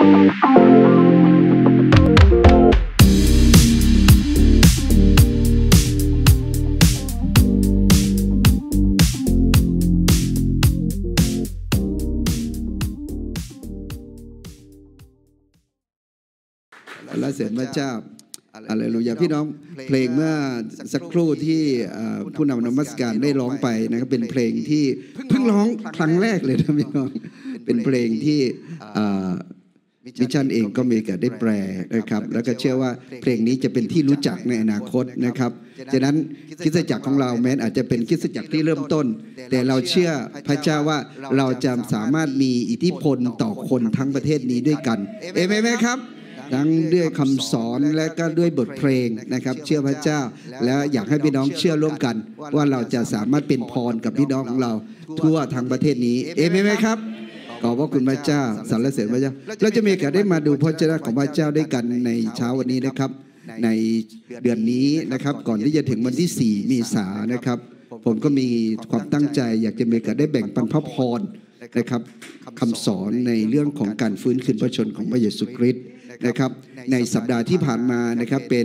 และเสร็จพระเจ้าอะไรลูยาพี่น้องเพลงเมื่อสักครู่ที่ผู้นำนมัสการได้ร้องไปนะครับเป็นเพลงที่เพิ่งร้องครั้งแรกเลยนะพี่น้องเป็นเพลงที่มิชชั่นเองก็มีการได้แปลนะครับแล้วก็เชื่อว่าเพลงนี้จะเป็นที่รู้จักในอนาคตนะครับฉะนั้นคริสตจักรของเราแม้อาจจะเป็นคริสตจักรที่เริ่มต้นแต่เราเชื่อพระเจ้าว่าเราจะสามารถมีอิทธิพลต่อคนทั้งประเทศนี้ด้วยกันเอเมนไหมครับทั้งด้วยคำสอนและก็ด้วยบทเพลงนะครับเชื่อพระเจ้าและอยากให้พี่น้องเชื่อร่วมกันว่าเราจะสามารถเป็นพรกับพี่น้องของเราทั่วทั้งประเทศนี้เอเมนไหมครับขอบพระคุณพระเจ้าสรรเสริญพระเจ้าเราจะมีโอกาสได้มาดูพระเจ้าของพระเจ้าด้วยกันในเช้าวันนี้นะครับในเดือนนี้นะครับก่อนที่จะถึงวันที่4 เมษายนนะครับผมก็มีความตั้งใจอยากจะมีโอกาสได้แบ่งปันพระพรนะครับคำสอนในเรื่องของการฟื้นคืนพระชนของพระเยซูคริสต์นะครับในสัปดาห์ที่ผ่านมานะครับเป็น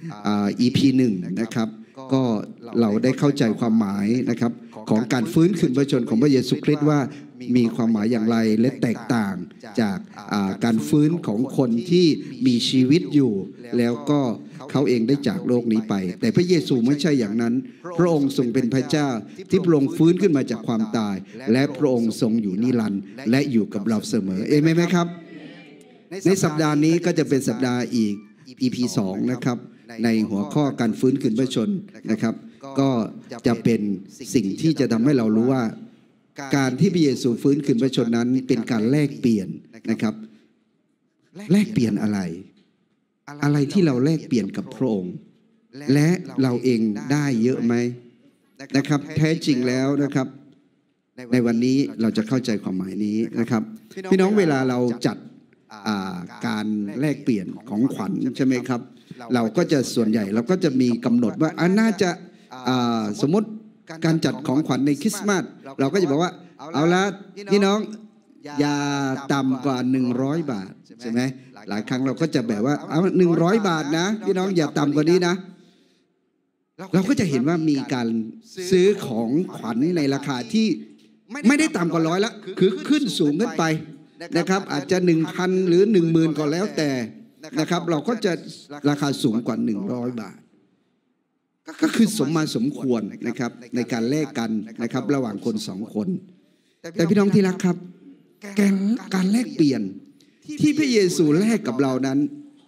EP 1นะครับก็เราได้เข้าใจความหมายนะครับของการฟื้นคืนพระชนของพระเยซูคริสต์ว่ามีความหมายอย่างไรและแตกต่างจากการฟื้นของคนที่มีชีวิตอยู่แล้วก็เขาเองได้จากโลกนี้ไปแต่พระเยซูไม่ใช่อย่างนั้นพระองค์ทรงเป็นพระเจ้าที่พระองค์ฟื้นขึ้นมาจากความตายและพระองค์ทรงอยู่นิรันดร์และอยู่กับเราเสมอเอเมนไหมครับในสัปดาห์นี้ก็จะเป็นสัปดาห์อีก EP 2นะครับในหัวข้อการฟื้นคืนพระชนนะครับก็จะเป็นสิ่งที่จะทำให้เรารู้ว่าการที่พระเยซูฟื้นคืนพระชนนั้นเป็นการแลกเปลี่ยนนะครับแลกเปลี่ยนอะไรที่เราแลกเปลี่ยนกับพระองค์และเราเองได้เยอะไหมนะครับแท้จริงแล้วนะครับในวันนี้เราจะเข้าใจความหมายนี้นะครับพี่น้องเวลาเราจัดการแลกเปลี่ยนของขวัญใช่ไหมครับเราก็จะส่วนใหญ่เราก็จะมีกำหนดว่าน่าจะสมมติการจัดของขวัญในคริสต์มาสเราก็จะบอกว่าเอาละพี่น้องอย่าต่ำกว่า100 บาทใช่ไหมหลายครั้งเราก็จะแบบว่าเอา100 บาทนะพี่น้องอย่าต่ำกว่านี้นะเราก็จะเห็นว่ามีการซื้อของขวัญในราคาที่ไม่ได้ต่ำกว่า100ละคือขึ้นสูงขึ้นไปนะครับอาจจะ 1,000 หรือ 10,000 ก็แล้วแต่นะครับเราก็จะราคาสูงกว่า100 บาทก็คือสมมาสมควรนะครับในการแลกกันนะครับระหว่างคน2 คนแต่พี่น้องที่รักครับการแลกเปลี่ยนที่พระเยซูแลกกับเรานั้น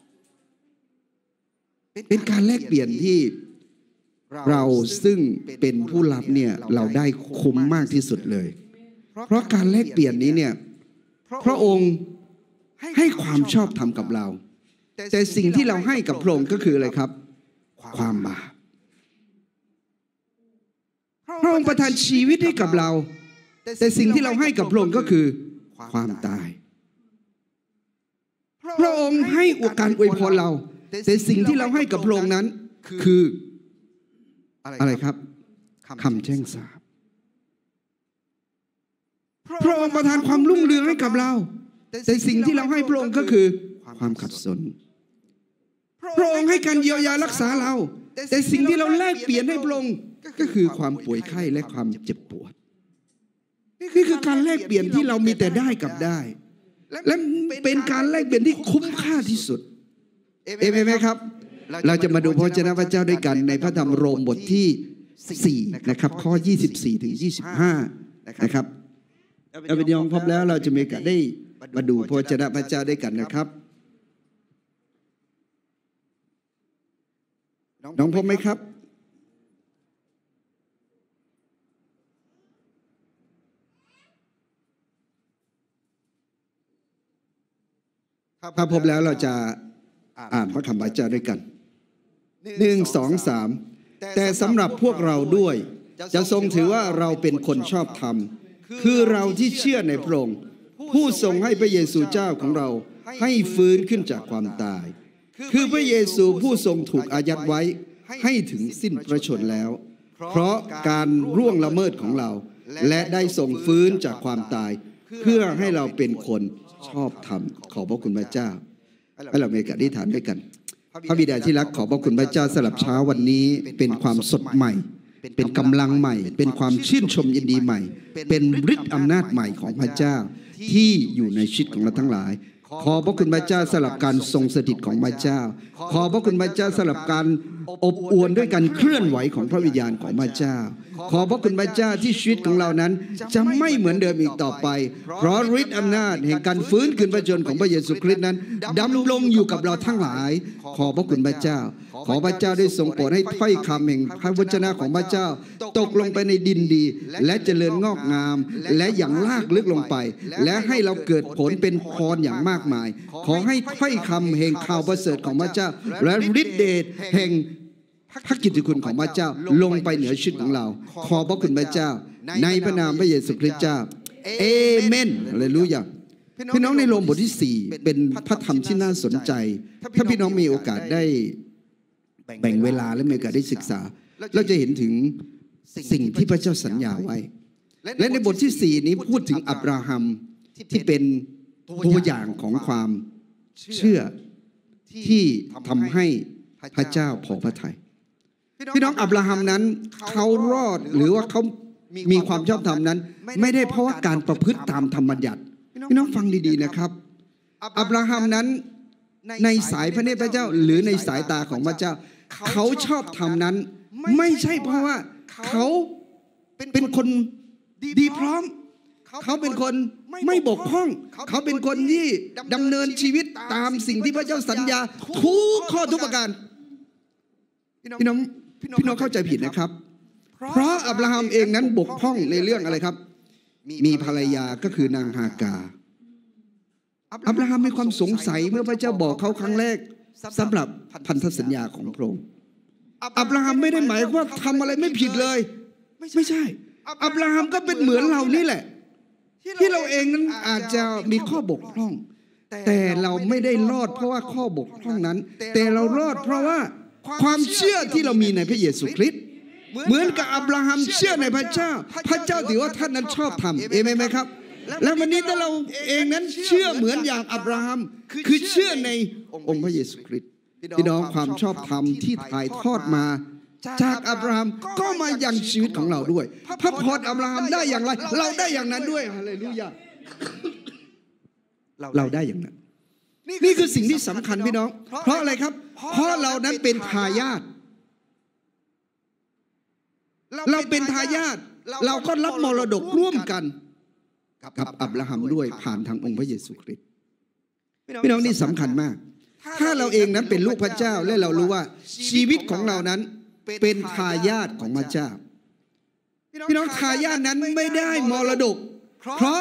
เป็นการแลกเปลี่ยนที่เราซึ่งเป็นผู้รับเนี่ยเราได้คุ้มมากที่สุดเลยเพราะการแลกเปลี่ยนนี้เนี่ยพระองค์ให้ความชอบธรรมกับเราแต่สิ่งที่เราให้กับพระองค์ก็คืออะไรครับความบาปพระองค์ประทานชีวิตให้กับเราแต่สิ่งที่เราให้กับพระองค์ก็คือความตายพระองค์ให้การอวยพรเราแต่สิ่งที่เราให้กับพระองค์นั้นคืออะไรครับคำแช่งสาปพระองค์ประทานความรุ่งเรืองให้กับเราแต่สิ่งที่เราให้พระองค์ก็คือความขัดสนพระองค์ให้การเยียวยารักษาเราแต่สิ่งที่เราแลกเปลี่ยนให้พระองค์ก็คือความป่วยไข้และความเจ็บปวดนี่คือการแลกเปลี่ยนที่เรามีแต่ได้กับได้และเป็นการแลกเปลี่ยนที่คุ้มค่าที่สุดเอเมนไหมครับเราจะมาดูพระวจนะพระเจ้าด้วยกันในพระธรรมโรมบทที่4นะครับข้อ24 ถึง 25นะครับเอาไปยองพบแล้วเราจะมีการได้มาดูพระวจนะพระเจ้าด้วยกันนะครับน้องพบไหมครับถ้าพบแล้วเราจะอ่านพระคำพระเจ้าด้วยกัน1 2 3แต่สำหรับพวกเราด้วยจะทรงถือว่าเราเป็นคนชอบธรรมคือเราที่เชื่อในพระองค์ผู้ทรงให้พระเยซูเจ้าของเราให้ฟื้นขึ้นจากความตายคือพระเยซูผู้ทรงถูกอายัดไว้ให้ถึงสิ้นพระชนม์แล้วเพราะการล่วงละเมิดของเราและได้ทรงฟื้นจากความตายเพื่อให้เราเป็นคนชอบธรรมขอบพระคุณพระเจ้าให้เรามีการอธิษฐานด้วยกันพระบิดาที่รักขอบพระคุณพระเจ้าสำหรับเช้าวันนี้เป็นความสดใหม่เป็นกำลังใหม่เป็นความชื่นชมยินดีใหม่เป็นฤทธิ์อำนาจใหม่ของพระเจ้าที่อยู่ในชีวิตของเราทั้งหลายขอพระคุณพระเจ้าสำหรับการทรงสถิตของพระเจ้าขอพระคุณพระเจ้าสำหรับการอบอวลด้วยการเคลื่อนไหวของพระวิญญาณของพระเจ้าขอพระคุณพระเจ้าที่ชีวิตของเรานั้นจะไม่เหมือนเดิมอีกต่อไปเพราะฤทธิ์อำนาจแห่งการฟื้นคืนพระชนของพระเยซูคริสต์นั้นดำรงอยู่กับเราทั้งหลายขอพระคุณพระเจ้าขอพระเจ้าได้ทรงโปรดให้ถ้อยคำแห่งพระวจนะของพระเจ้าตกลงไปในดินดีและเจริญงอกงามและอย่างลากลึกลงไปและให้เราเกิดผลเป็นพรอย่างมากมายขอให้ถ้อยคำแห่งข่าวประเสริฐของพระเจ้าและฤทธิเดชแห่งพระกิตติคุณของพระเจ้าลงไปเหนือชีวิตของเราขอพระคุณพระเจ้าในพระนามพระเยซูคริสต์เจ้าเอเมนฮาเลลูยาพี่น้องในโรมบทที่4เป็นพระธรรมที่น่าสนใจถ้าพี่น้องมีโอกาสได้แบ่งเวลาและมีโอกาสได้ศึกษาเราจะเห็นถึงสิ่งที่พระเจ้าสัญญาไว้และในบทที่4นี้พูดถึงอับราฮัมที่เป็นตัวอย่างของความเชื่อที่ทำให้พระเจ้าพอพระทัยพี่น้องอับราฮัมนั้นเขารอดหรือว่าเขามีความชอบธรรมนั้นไม่ได้เพราะว่าการประพฤติตามธรรมบัญญัติพี่น้องฟังดีๆนะครับอับราฮัมนั้นในสายพระเนตรพระเจ้าหรือในสายตาของพระเจ้าเขาชอบธรรมนั้นไม่ใช่เพราะว่าเขาเป็นคนดีพร้อมเขาเป็นคนไม่บกพร่องเขาเป็นคนที่ดำเนินชีวิตตามสิ่งที่พระเจ้าสัญญาทุกข้อทุกประการพี่น้องเข้าใจผิดนะครับเพราะอับราฮัมเองนั้นบกพร่องในเรื่องอะไรครับมีภรรยาก็คือนางฮากาอับราฮัมมีความสงสัยเมื่อพระเจ้าบอกเขาครั้งแรกสำหรับพันธสัญญาของพระองค์อับราฮัมไม่ได้หมายว่าทำอะไรไม่ผิดเลยไม่ใช่อับราฮัมก็เป็นเหมือนเรานี่แหละที่เราเองนั้นอาจจะมีข้อบกพร่องแต่เราไม่ได้รอดเพราะว่าข้อบกพร่องนั้นแต่เรารอดเพราะว่าความเชื่อที่เรามีในพระเยซูคริสต์เหมือนกับอับราฮัมเชื่อในพระเจ้าพระเจ้าถือว่าท่านนั้นชอบธรรมเอเมนไหมครับและวันนี้ถ้าเราเองนั้นเชื่อเหมือนอย่างอับราฮัมคือเชื่อในองค์พระเยซูคริสต์พี่น้องความชอบธรรมที่ถ่ายทอดมาจากอับราฮัมก็มายังชีวิตของเราด้วยพระพรอับราฮัมได้อย่างไรเราได้อย่างนั้นด้วยฮาเลลูยาเราได้อย่างนั้นนี่คือสิ่งที่สำคัญพี่น้องเพราะอะไรครับเพราะเรานั้นเป็นทายาทเราเป็นทายาทเราก็รับมรดกร่วมกันกับอับราฮัมด้วยผ่านทางองค์พระเยซูคริสต์พี่น้องนี่สำคัญมากถ้าเราเองนั้นเป็นลูกพระเจ้าและเรารู้ว่าชีวิตของเรานั้นเป็นทายาทของพระเจ้าพี่น้องทายาทนั้นไม่ได้มรดกเพราะ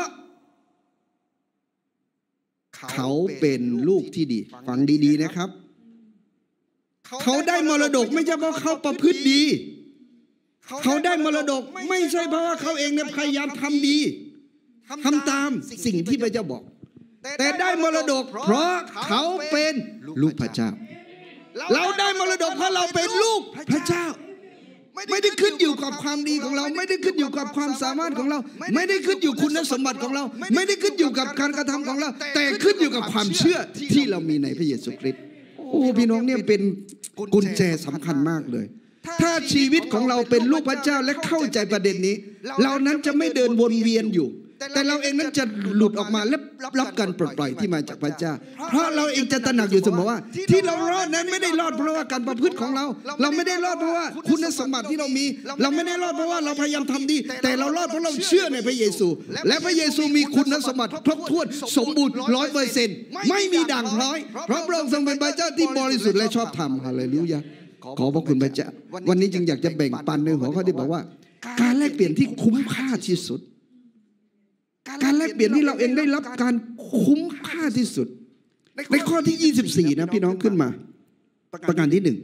เขาเป็นลูกที่ดีฟังดีๆนะครับเขาได้มรดกไม่ใช่เพราะเขาประพฤติดีเขาได้มรดกไม่ใช่เพราะว่าเขาเองเนี่ยพยายามทำดีทำตามสิ่งที่พระเจ้าบอกแต่ได้มรดกเพราะเขาเป็นลูกพระเจ้าเราได้มรดกเพราะเราเป็นลูกพระเจ้าไม่ได้ขึ้นอยู่กับความดีของเราไม่ได้ขึ้นอยู่กับความสามารถของเราไม่ได้ขึ้นอยู่คุณสมบัติของเราไม่ได้ขึ้นอยู่กับการกระทำของเราแต่ขึ้นอยู่กับความเชื่อที่เรามีในพระเยซูคริสต์โอ้พี่น้องเนี่ยเป็นกุญแจสำคัญมากเลยถ้าชีวิตของเราเป็นลูกพระเจ้าและเข้าใจประเด็นนี้เรานั้นจะไม่เดินวนเวียนอยู่แต่เราเองนั้นจะหลุดออกมาและรับการปลดปล่อยที่มาจากพระเจ้าเพราะเราเองจะตระหนักอยู่เสมอว่าที่เรารอดนั้นไม่ได้รอดเพราะว่าการประพฤติของเราไม่ได้รอดเพราะว่าคุณสมบัติที่เรามีเราไม่ได้รอดเพราะว่าเราพยายามทำดีแต่เรารอดเพราะเราเชื่อในพระเยซูและพระเยซูมีคุณสมบัติครบถ้วนสมบูรณ์ 100% ไม่มีด่างพร้อยเพราะพระองค์ทรงเป็นพระเจ้าที่บริสุทธิ์และชอบธรรมฮาเลลูยาขอพระคุณพระเจ้าวันนี้จึงอยากจะแบ่งปันในหัวข้อที่บอกว่าการแลกเปลี่ยนที่คุ้มค่าที่สุดการแลกเปลี่ยนที่เราเองได้รับการคุ้มค่าที่สุดในข้อที่24นะพี่น้องขึ้นมาประการที่1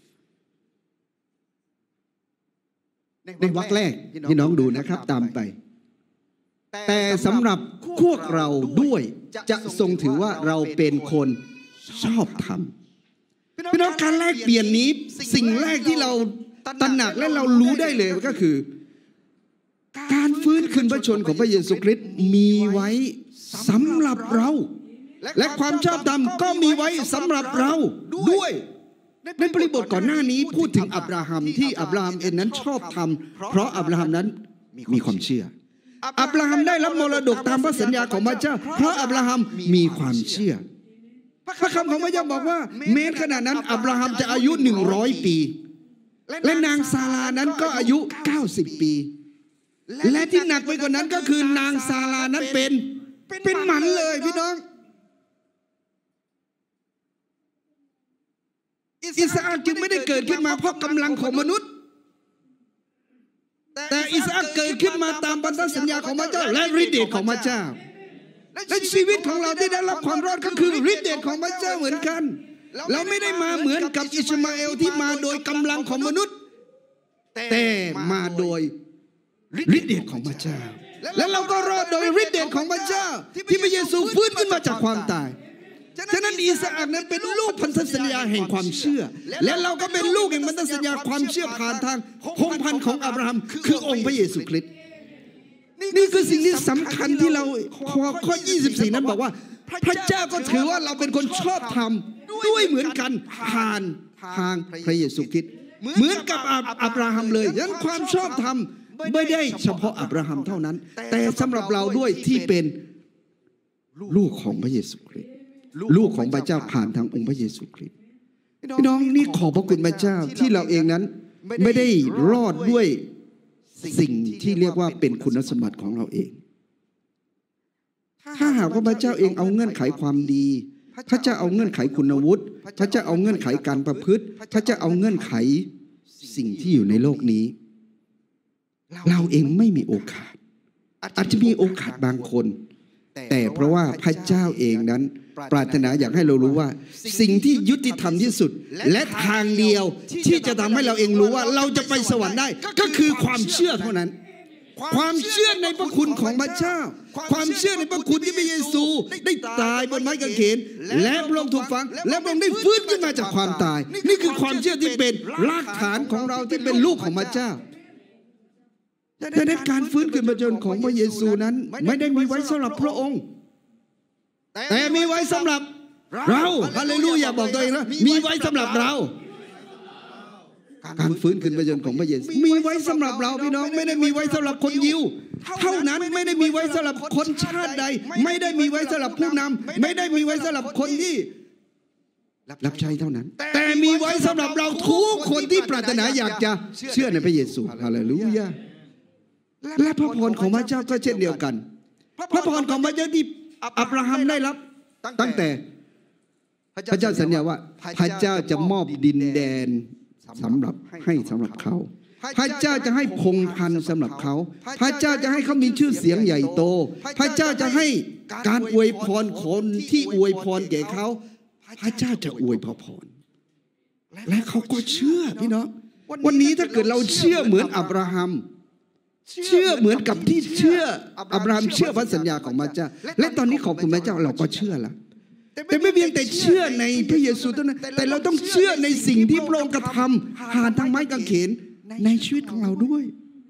ในวรรคแรกพี่น้องดูนะครับตามไปแต่สำหรับพวกเราด้วยจะทรงถือว่าเราเป็นคนชอบธรรมพี่น้องการแลกเปลี่ยนนี้สิ่งแรกที่เราตระหนักและเรารู้ได้เลยก็คือการฟื้นคืนพระชนของพระเยซูคริสต์มีไว้สำหรับเราและความชอบธรรมก็มีไว้สำหรับเราด้วยในบริบทก่อนหน้านี้พูดถึงอับราฮัมที่อับราฮัมเองนั้นชอบธรรมเพราะอับราฮัมนั้นมีความเชื่ออับราฮัมได้รับมรดกตามพระสัญญาของพระเจ้าเพราะอับราฮัมมีความเชื่อพระคำของพระเจ้าบอกว่าแม้ขณะนั้นอับราฮัมจะอายุ100 ปีและนางซารานั้นก็อายุ90 ปีและที่หนักไปกว่านั้นก็คือนางซารานั้นเป็นหมันเลยพี่น้องอิสอัคจึงไม่ได้เกิดขึ้นมาเพราะกำลังของมนุษย์แต่อิสอัคเกิดขึ้นมาตามพันธสัญญาของพระเจ้าและฤทธิ์เดชของพระเจ้าและชีวิตของเราที่ได้รับความรอดก็คือฤทธิ์เดชของพระเจ้าเหมือนกันเราไม่ได้มาเหมือนกับอิชมาเอลที่มาโดยกำลังของมนุษย์แต่มาโดยฤทธิ์เดชของพระเจ้าและเราก็รอดโดยฤทธิ์เดชของพระเจ้าที่พระเยซูฟื้นขึ้นมาจากความตายฉะนั้นอิสอัคนั้นเป็นลูกพันธสัญญาแห่งความเชื่อและเราก็เป็นลูกแห่งพันธสัญญาความเชื่อผ่านทางพงศ์พันธุ์ของอับราฮัมคือองค์พระเยซูคริสต์นี่คือสิ่งที่สำคัญที่เราข้อ24นั้นบอกว่าพระเจ้าก็ถือว่าเราเป็นคนชอบธรรมด้วยเหมือนกันผ่านทางพระเยซูคริสต์เหมือนกับอับราฮัมเลยฉะนั้นความชอบธรรมไม่ได้เฉพาะอับราฮัมเท่านั้นแต่สำหรับเราด้วยที่เป็นลูกของพระเยซูคริสต์ลูกของพระเจ้าผ่านทางองค์พระเยซูคริสต์พี่น้องนี่ขอบพระคุณพระเจ้าที่เราเองนั้นไม่ได้รอดด้วยสิ่งที่เรียกว่าเป็นคุณสมบัติของเราเองถ้าหากว่าพระเจ้าเองเอาเงื่อนไขความดีพระเจ้าเอาเงื่อนไขคุณวุฒิพระเจ้าเอาเงื่อนไขการประพฤติพระเจ้าเอาเงื่อนไขสิ่งที่อยู่ในโลกนี้เราเองไม่มีโอกาสอาจจะมีโอกาสบางคนแต่เพราะว่าพระเจ้าเองนั้นปรารถนาอยากให้เรารู้ว่าสิ่งที่ยุติธรรมที่สุดและทางเดียวที่จะทำให้เราเองรู้ว่าเราจะไปสวรรค์ได้ก็คือความเชื่อเท่านั้นความเชื่อในพระคุณของพระเจ้าความเชื่อในพระคุณที่พระเยซูได้ตายบนไม้กางเขนและพระองค์ถูกฝังและพระองค์ได้ฟื้นขึ้นมาจากความตายนี่คือความเชื่อที่เป็นรากฐานของเราที่เป็นลูกของพระเจ้าดังนั้นการฟื้นคืนพระชนของพระเยซูนั้นไม่ได้มีไว้สำหรับพระองค์แต่มีไว้สำหรับเราฮาเลลูยาบอกตัวเองนะมีไว้สำหรับเราการฟื้นคืนพระชนของพระเยซูมีไว้สำหรับเราพี่น้องไม่ได้มีไว้สำหรับคนยิวเท่านั้นไม่ได้มีไว้สำหรับคนชาติใดไม่ได้มีไว้สำหรับผู้นำไม่ได้มีไว้สำหรับคนที่รับใช้เท่านั้นแต่มีไว้สำหรับเราทุกคนที่ปรารถนาอยากจะเชื่อในพระเยซูฮาเลลูยาและพระพรของพระเจ้าก็เช่นเดียวกันพระพรของพระเจ้าที่อับราฮัมได้รับตั้งแต่พระเจ้าสัญญาว่าพระเจ้าจะมอบดินแดนสำหรับเขาพระเจ้าจะให้พงศ์พันธุ์สำหรับเขาพระเจ้าจะให้เขามีชื่อเสียงใหญ่โตพระเจ้าจะให้การอวยพรคนที่อวยพรแก่เขาพระเจ้าจะอวยพรและเขาก็เชื่อพี่น้องวันนี้ถ้าเกิดเราเชื่อเหมือนอับราฮัมเชื่อเหมือนกับที่เชื่ออับราฮัมเชื่อพระสัญญาของพระเจ้าและตอนนี้ขอบคุณพระเจ้าเราก็เชื่อแล้วแต่ไม่เพียงแต่เชื่อในพระเยซูเท่านั้นแต่เราต้องเชื่อในสิ่งที่พระองค์กระทำผ่านทางไม้กางเขนในชีวิตของเราด้วย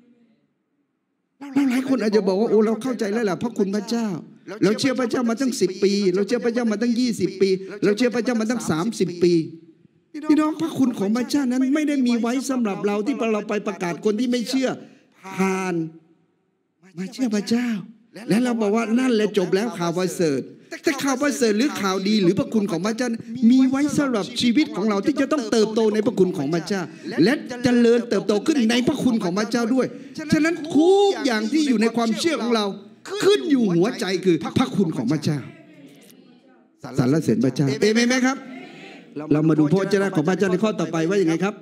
หลายคนอาจจะบอกว่าโอ้เราเข้าใจแล้วแหละพระคุณพระเจ้าเราเชื่อพระเจ้ามาตั้ง10 ปีเราเชื่อพระเจ้ามาตั้ง20 ปีเราเชื่อพระเจ้ามาตั้ง30 ปีพี่น้องพระคุณของพระเจ้านั้นไม่ได้มีไว้สำหรับเราที่เราไปประกาศคนที่ไม่เชื่อผ่านมาเชื่อพระเจ้าและเราบอกว่านั่นแหละจบแล้วข่าวประเสริฐแต่ข่าวประเสริฐหรือข่าวดีหรือพระคุณของพระเจ้ามีไว้สำหรับชีวิตของเราที่จะต้องเติบโตในพระคุณของพระเจ้าและเจริญเติบโตขึ้นในพระคุณของพระเจ้าด้วยฉะนั้นทุกอย่างที่อยู่ในความเชื่อของเราขึ้นอยู่หัวใจคือพระคุณของพระเจ้าสรรเสริญพระเจ้าเอเมนไหมครับเรามาดูพระวจนะของพระเจ้าในข้อต่อไปว่าอย่างไงครับ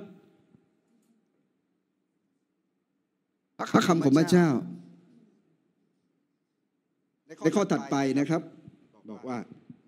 พระคำของพระเจ้าในข้อถัดไปนะครับบอกว่า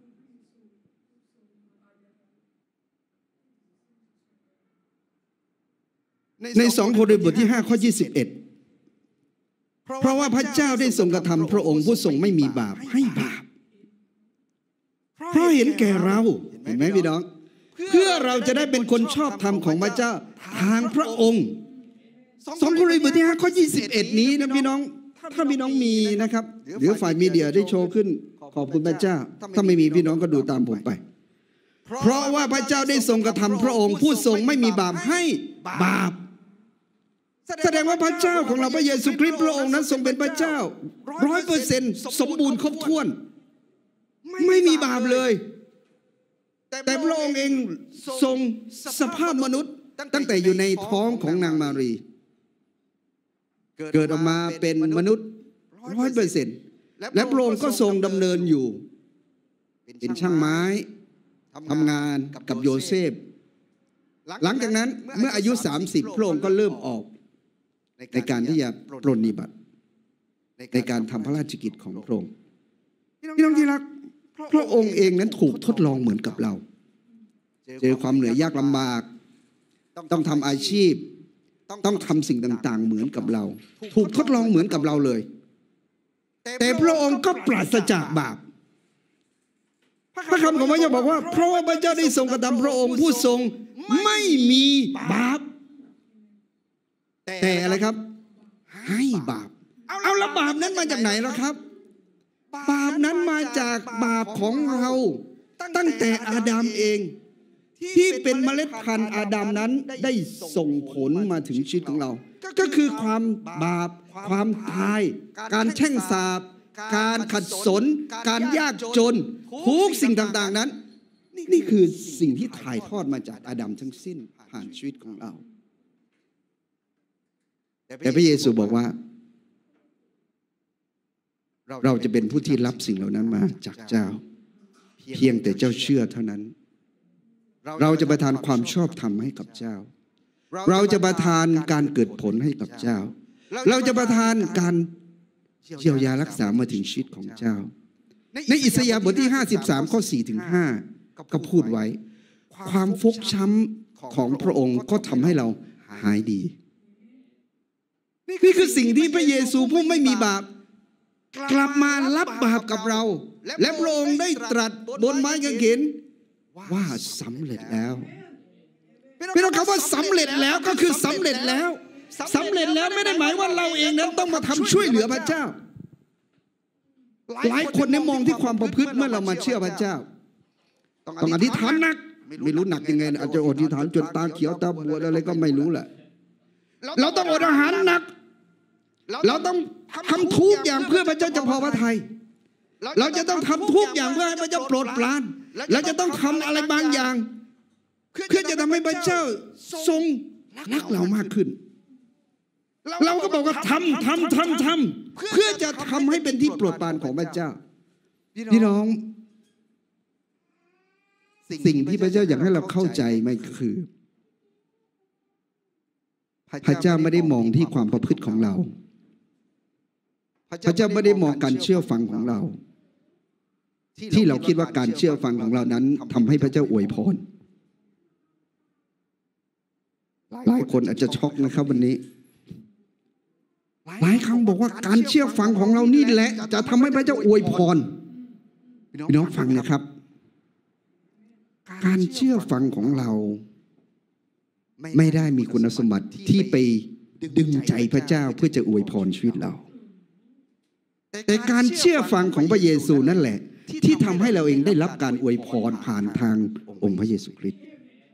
ใน2 โครินธ์บทที่5 ข้อ 21เพราะว่าพระเจ้าได้ทรงกระทำพระองค์ผู้ทรงไม่มีบาปให้บาปเพราะเห็นแก่เราเห็นไหมพี่น้องเพื่อเราจะได้เป็นคนชอบธรรมของพระเจ้าทางพระองค์ 2 โครินธ์บทที่ 5 ข้อ 21 นี้นะพี่น้องถ้าพี่น้องมีนะครับเดี๋ยวฝ่ายมีเดียได้โชว์ขึ้นขอบคุณพระเจ้าถ้าไม่มีพี่น้องก็ดูตามผมไปเพราะว่าพระเจ้าได้ทรงกระทำพระองค์ผู้ทรงไม่มีบาปให้บาปแสดงว่าพระเจ้าของเราพระเยซูคริสต์พระองค์นั้นทรงเป็นพระเจ้า 100% สมบูรณ์ครบถ้วนไม่มีบาปเลยแต่พระองค์เองทรงสภาพมนุษย์ตั้งแต่อยู่ในท้องของนางมารีเกิดออกมาเป็นมนุษย์ 100% และพระองค์ก็ทรงดำเนินอยู่เป็นช่างไม้ทำงานกับโยเซฟหลังจากนั้นเมื่ออายุ30พระองค์ก็เริ่มออกในการที่จะปรนนิบัติในการทำพระราชกิจของพระองค์พี่น้องที่รักพระองค์เองนั้นถูกทดลองเหมือนกับเราเจอความเหนื่อยยากลำบากต้องทำอาชีพต้องทำสิ่งต่างๆเหมือนกับเราถูกทดลองเหมือนกับเราเลยแต่พระองค์ก็ปราศจากบาปพระคำของพระเจ้าบอกว่าเพราะว่าพระเจ้าได้ทรงกระทำพระองค์ผู้ทรงไม่มีบาปแต่อะไรครับให้บาปเอาละบาปนั้นมาจากไหนล่ะครับบาปนั้นมาจากบาปของเราตั้งแต่อาดัมเองที่เป็นเมล็ดพันธุ์อาดัมนั้นได้ส่งผลมาถึงชีวิตของเราก็คือความบาปความตายการแช่งสาปการขัดสนการยากจนทุกสิ่งต่างๆนั้นนี่คือสิ่งที่ถ่ายทอดมาจากอาดัมทั้งสิ้นผ่านชีวิตของเราแต่พระเยซูบอกว่าเราจะเป็นผู้ที่รับสิ่งเหล่านั้นมาจากเจ้าเพียงแต่เจ้าเชื่อเท่านั้นเราจะประทานความชอบธรรมให้กับเจ้าเราจะประทานการเกิดผลให้กับเจ้าเราจะประทานการเยียวยารักษามาถึงชีวิตของเจ้าในอิสยาห์บทที่53ข้อ4ถึง5ก็พูดไว้ความฟกช้ำของพระองค์ก็ทำให้เราหายดีนี่คือสิ่งที่พระเยซูผู้ไม่มีบาปกลับมารับบาปกับเราและพระองค์ได้ตรัสบนไม้กางเขนว่าสำเร็จแล้วพี่น้องคำว่าสำเร็จแล้วก็คือสำเร็จแล้วสำเร็จแล้วไม่ได้หมายว่าเราเองนั้นต้องมาทำช่วยเหลือพระเจ้าหลายคนเนี่ยมองที่ความประพฤติเมื่อเรามาเชื่อพระเจ้าต้องอธิษฐานหนักไม่รู้หนักยังไงอาจจะอธิษฐานจนตาเขียวตาบวมอะไรก็ไม่รู้แหละเราต้องอดอาหารหนักเราต้องทำทุกอย่างเพื่อพระเจ้าจะพอพระทัยเราจะต้องทำทุกอย่างเพื่อให้พระเจ้าโปรดปรานเราจะต้องทำอะไรบางอย่างเพื่อจะทำให้พระเจ้าทรงรักเรามากขึ้นเราก็บอกว่าทำเพื่อจะทำให้เป็นที่โปรดปรานของพระเจ้าพี่น้องสิ่งที่พระเจ้าอยากให้เราเข้าใจมันคือพระเจ้าไม่ได้มองที่ความประพฤติของเราพระเจ้าไม่ได้มองการเชื่อฟังของเราที่เราคิดว่าการเชื่อฟังของเรานั้นทำให้พระเจ้าอวยพรหลายคนอาจจะช็อกนะครับวันนี้หลายครั้งบอกว่าการเชื่อฟังของเรานี่แหละจะทำให้พระเจ้าอวยพรพี่น้องฟังนะครับการเชื่อฟังของเราไม่ได้มีคุณสมบัติที่ไปดึงใจพระเจ้าเพื่อจะอวยพรชีวิตเราแต่การเชื่อฟังของพระเยซูนั่นแหละที่ทำให้เราเองได้รับการอวยพรผ่านทางองค์พระเยซูคริสต์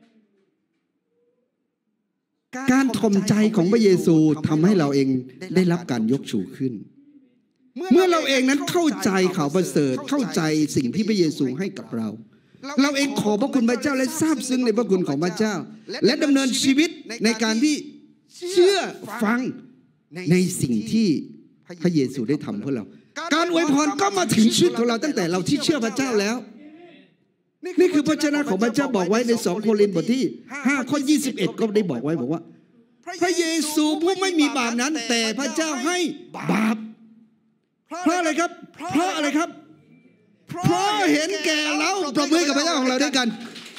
การถ่อมใจของพระเยซูทำให้เราเองได้รับการยกชูขึ้นเมื่อเราเองนั้นเข้าใจข่าวประเสริฐเข้าใจสิ่งที่พระเยซูให้กับเราเราเองขอบพระคุณพระเจ้าและซาบซึ้งในพระคุณของพระเจ้าและดำเนินชีวิตในการที่เชื่อฟังในสิ่งที่พระเยซูได้ทำเพื่อเราการอวยพรก็มาถึงชีวิตของเราตั้งแต่เราที่เชื่อพระเจ้าแล้วนี่คือพระเจ้าของพระเจ้าบอกไว้ใน2 โครินธ์บทที่5ข้อ21ก็ได้บอกไว้บอกว่าพระเยซูผู้ไม่มีบาปนั้นแต่พระเจ้าให้บาปเพราะอะไรครับเพราะอะไรครับเพราะเห็นแก่เราปรบมือกับพระเจ้าของเราด้วยกัน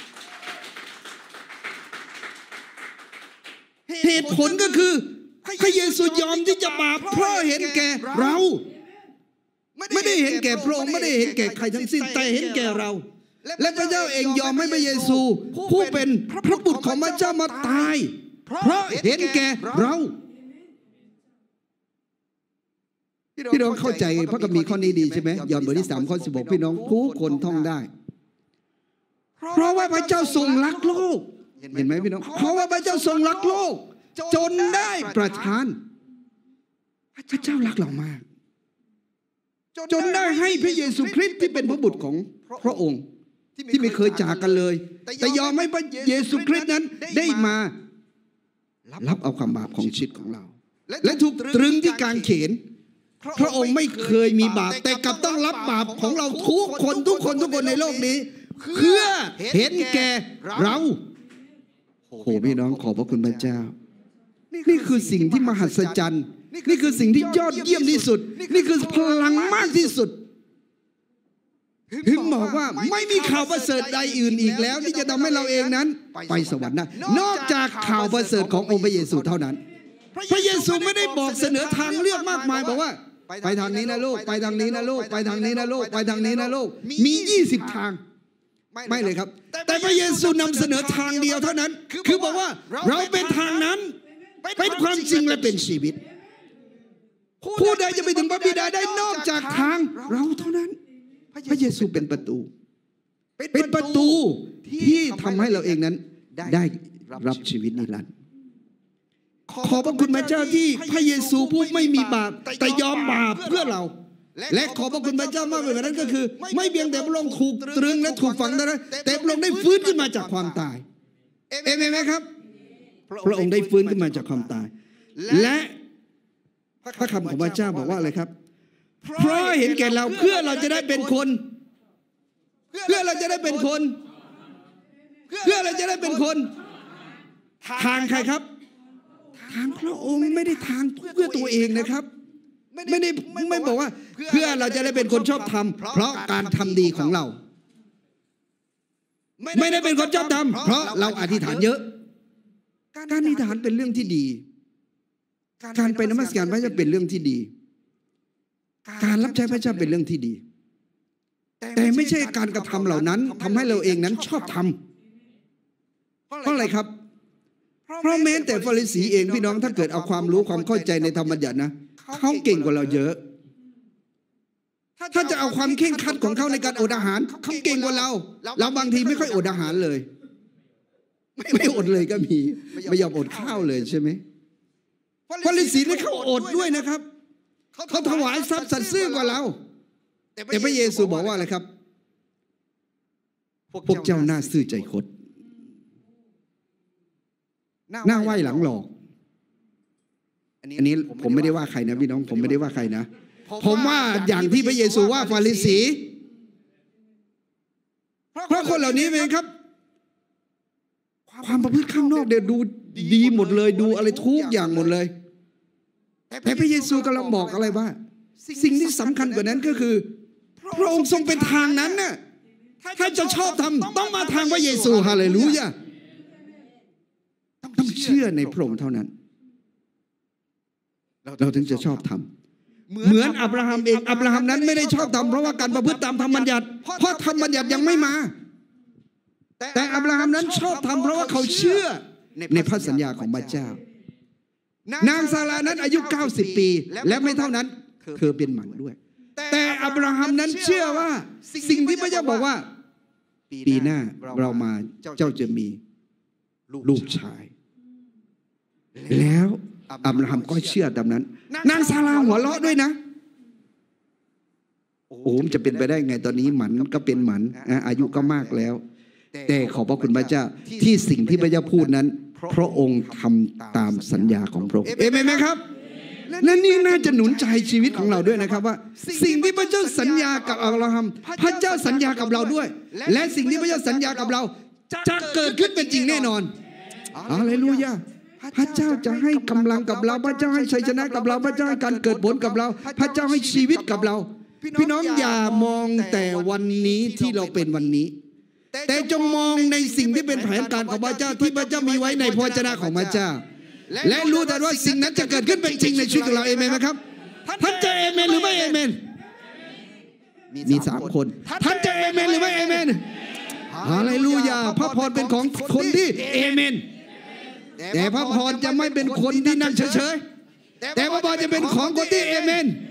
เหตุผลก็คือพระเยซูยอมที่จะบาปเพราะเห็นแก่เราไม่ได้เห็นแก่พระองค์ไม่ได้เห็นแก่ใครทั้งสิ้นแต่เห็นแก่เราและพระเจ้าเองยอมให้พระเยซูผู้เป็นพระบุตรของพระเจ้ามาตายเพราะเห็นแก่เราพี่น้องเข้าใจพระคัมภีร์ข้อนี้ดีใช่ไหมยอห์นบทที่3 ข้อ 16พี่น้องทุกคนท่องได้เพราะว่าพระเจ้าทรงรักโลกเห็นไหมพี่น้องเพราะว่าพระเจ้าทรงรักโลกจนได้ประทานพระเจ้ารักเรามากจนได้ให้พระเยซูคริสต์ที่เป็นพระบุตรของพระองค์ที่ไม่เคยจากกันเลยแต่ยอมให้พระเยซูคริสต์นั้นได้มารับเอาความบาปของชีวิตของเราและถูกตรึงที่กางเขนพระองค์ไม่เคยมีบาปแต่กลับต้องรับบาปของเราทุกคนในโลกนี้เพื่อเห็นแก่เราโอ้พี่น้องขอบพระคุณพระเจ้านี่คือสิ่งที่มหัศจรรย์นี่คือสิ่งที่ยอดเยี่ยมที่สุดนี่คือพลังมากที่สุดถึงบอกว่าไม่มีข่าวประเสริฐใดอื่นอีกแล้วที่จะทำให้เราเองนั้นไปสวรรค์ได้นอกจากข่าวประเสริฐขององค์พระเยซูเท่านั้นพระเยซูไม่ได้บอกเสนอทางเลือกมากมายบอกว่าไปทางนี้นะลูกไปทางนี้นะลูกไปทางนี้นะลูกไปทางนี้นะลูกมี20 ทางไม่เลยครับแต่พระเยซูนำเสนอทางเดียวเท่านั้นคือบอกว่าเราเป็นทางนั้นเป็นความจริงและเป็นชีวิตผู้ใดจะไปถึงพระบิดาได้นอกจากทางเราเท่านั้นพระเยซูเป็นประตูที่ทำให้เราเองนั้นได้รับชีวิตนิรันดร์ขอบพระคุณพระเจ้าที่พระเยซูผู้ไม่มีบาปแต่ยอมบาปเพื่อเราและขอบพระคุณพระเจ้ามากไปกว่านั้นก็คือไม่เพียงแต่พระองค์ถูกตรึงและถูกฝังเท่านั้นแต่พระองค์ได้ฟื้นขึ้นมาจากความตายเอเมนไหมครับพระองค์ได้ฟื้นขึ้นมาจากความตายและพระคำของพระเจ้าบอกว่าอะไรครับเพราะเห็นแก่เราเพื่อเราจะได้เป็นคนเพื่อเราจะได้เป็นคนเพื่อเราจะได้เป็นคนทางใครครับทางพระองค์ไม่ได้ทางเพื่อตัวเองนะครับไม่บอกว่าเพื่อเราจะได้เป็นคนชอบธรรมเพราะการทำดีของเราไม่ได้เป็นคนชอบธรรมเพราะเราอธิษฐานเยอะการอธิษฐานเป็นเรื่องที่ดีการไปนมัสการพระเจ้าเป็นเรื่องที่ดีการรับใช้พระเจ้าเป็นเรื่องที่ดีแต่ไม่ใช่การกระทำเหล่านั้นทำให้เราเองนั้นชอบทำเพราะอะไรครับเพราะแม้แต่ฟาริสีเองพี่น้องถ้าเกิดเอาความรู้ความเข้าใจในธรรมบัญญัตินะเขาเก่งกว่าเราเยอะถ้าจะเอาความเคร่งครัดของเขาในการอดอาหารเขาเก่งกว่าเราบางทีไม่ค่อยอดอาหารเลยไม่อดเลยก็มีไม่ยอมอดข้าวเลยใช่ไหมฟาริสีนี่เขาอดด้วยนะครับเขาถวายทรัพย์สัตย์ซื่อกว่าเราแต่พระเยซูบอกว่าอะไรครับพวกเจ้าหน้าซื่อใจคดหน้าไหว้หลังหลอกอันนี้ผมไม่ได้ว่าใครนะพี่น้องผมไม่ได้ว่าใครนะผมว่าอย่างที่พระเยซูว่าฟาริสีเพราะคนเหล่านี้เองครับความประพฤติข้างนอกเดี๋ยวดูดีหมดเลยดูอะไรทุกอย่างหมดเลยแต่พระเยซูกำลังบอกอะไรว่าสิ่งที่สำคัญกว่านั้นก็คือพระองค์ทรงเป็นทางนั้นน่ะถ้าจะชอบทำต้องมาทางพระเยซูฮาเลลูยาต้องเชื่อในพระองค์เท่านั้นเราถึงจะชอบทำเหมือนอับราฮัมเองอับราฮัมนั้นไม่ได้ชอบทำเพราะว่าการประพฤติตามธรรมบัญญัติเพราะธรรมบัญญัติยังไม่มาแต่อับราฮัมนั้นชอบทำเพราะว่าเขาเชื่อในพระสัญญาของพระเจ้านางซารานั้นอายุ90 ปีและไม่เท่านั้นเธอเป็นหมันด้วยแต่อับราฮัมนั้นเชื่อว่าสิ่งที่พระเจ้าบอกว่าปีหน้าเรามาเจ้าจะมีลูกชายแล้วอับราฮัมก็เชื่อตามนั้นนางซาราหัวเราะด้วยนะโอ้จะเป็นไปได้ไงตอนนี้หมันก็เป็นหมันอายุก็มากแล้วแต่ขอบพระคุณพระเจ้าที่สิ่งที่พระเจ้าพูดนั้นพระองค์ทำตามสัญญาของพระองค์เอเมนไหมครับและนี่น่าจะหนุนใจชีวิตของเราด้วยนะครับว่าสิ่งที่พระเจ้าสัญญากับอับราฮัมพระเจ้าสัญญากับเราด้วยและสิ่งที่พระเจ้าสัญญากับเราจะเกิดขึ้นเป็นจริงแน่นอนฮาเลลูยาพระเจ้าจะให้กำลังกับเราพระเจ้าให้ชัยชนะกับเราพระเจ้าให้การเกิดผลกับเราพระเจ้าให้ชีวิตกับเราพี่น้องอย่ามองแต่วันนี้ที่เราเป็นวันนี้แต่จงมองในสิ่งที่เป็นแผนการของพระเจ้าที่พระเจ้ามีไว้ในพระวจนะของพระเจ้าและรู้แต่ว่าสิ่งนั้นจะเกิดขึ้นเป็นจริงในชีวิตของเราเอเมนไหมครับท่านจะเอเมนหรือไม่เอเมนมี3 คนท่านจะเอเมนหรือไม่เอเมนฮาเลลูยาพระพรเป็นของคนที่เอเมนแต่พระพรจะไม่เป็นคนที่นั่งเฉยๆแต่พระพรจะเป็นของคนที่เอเมน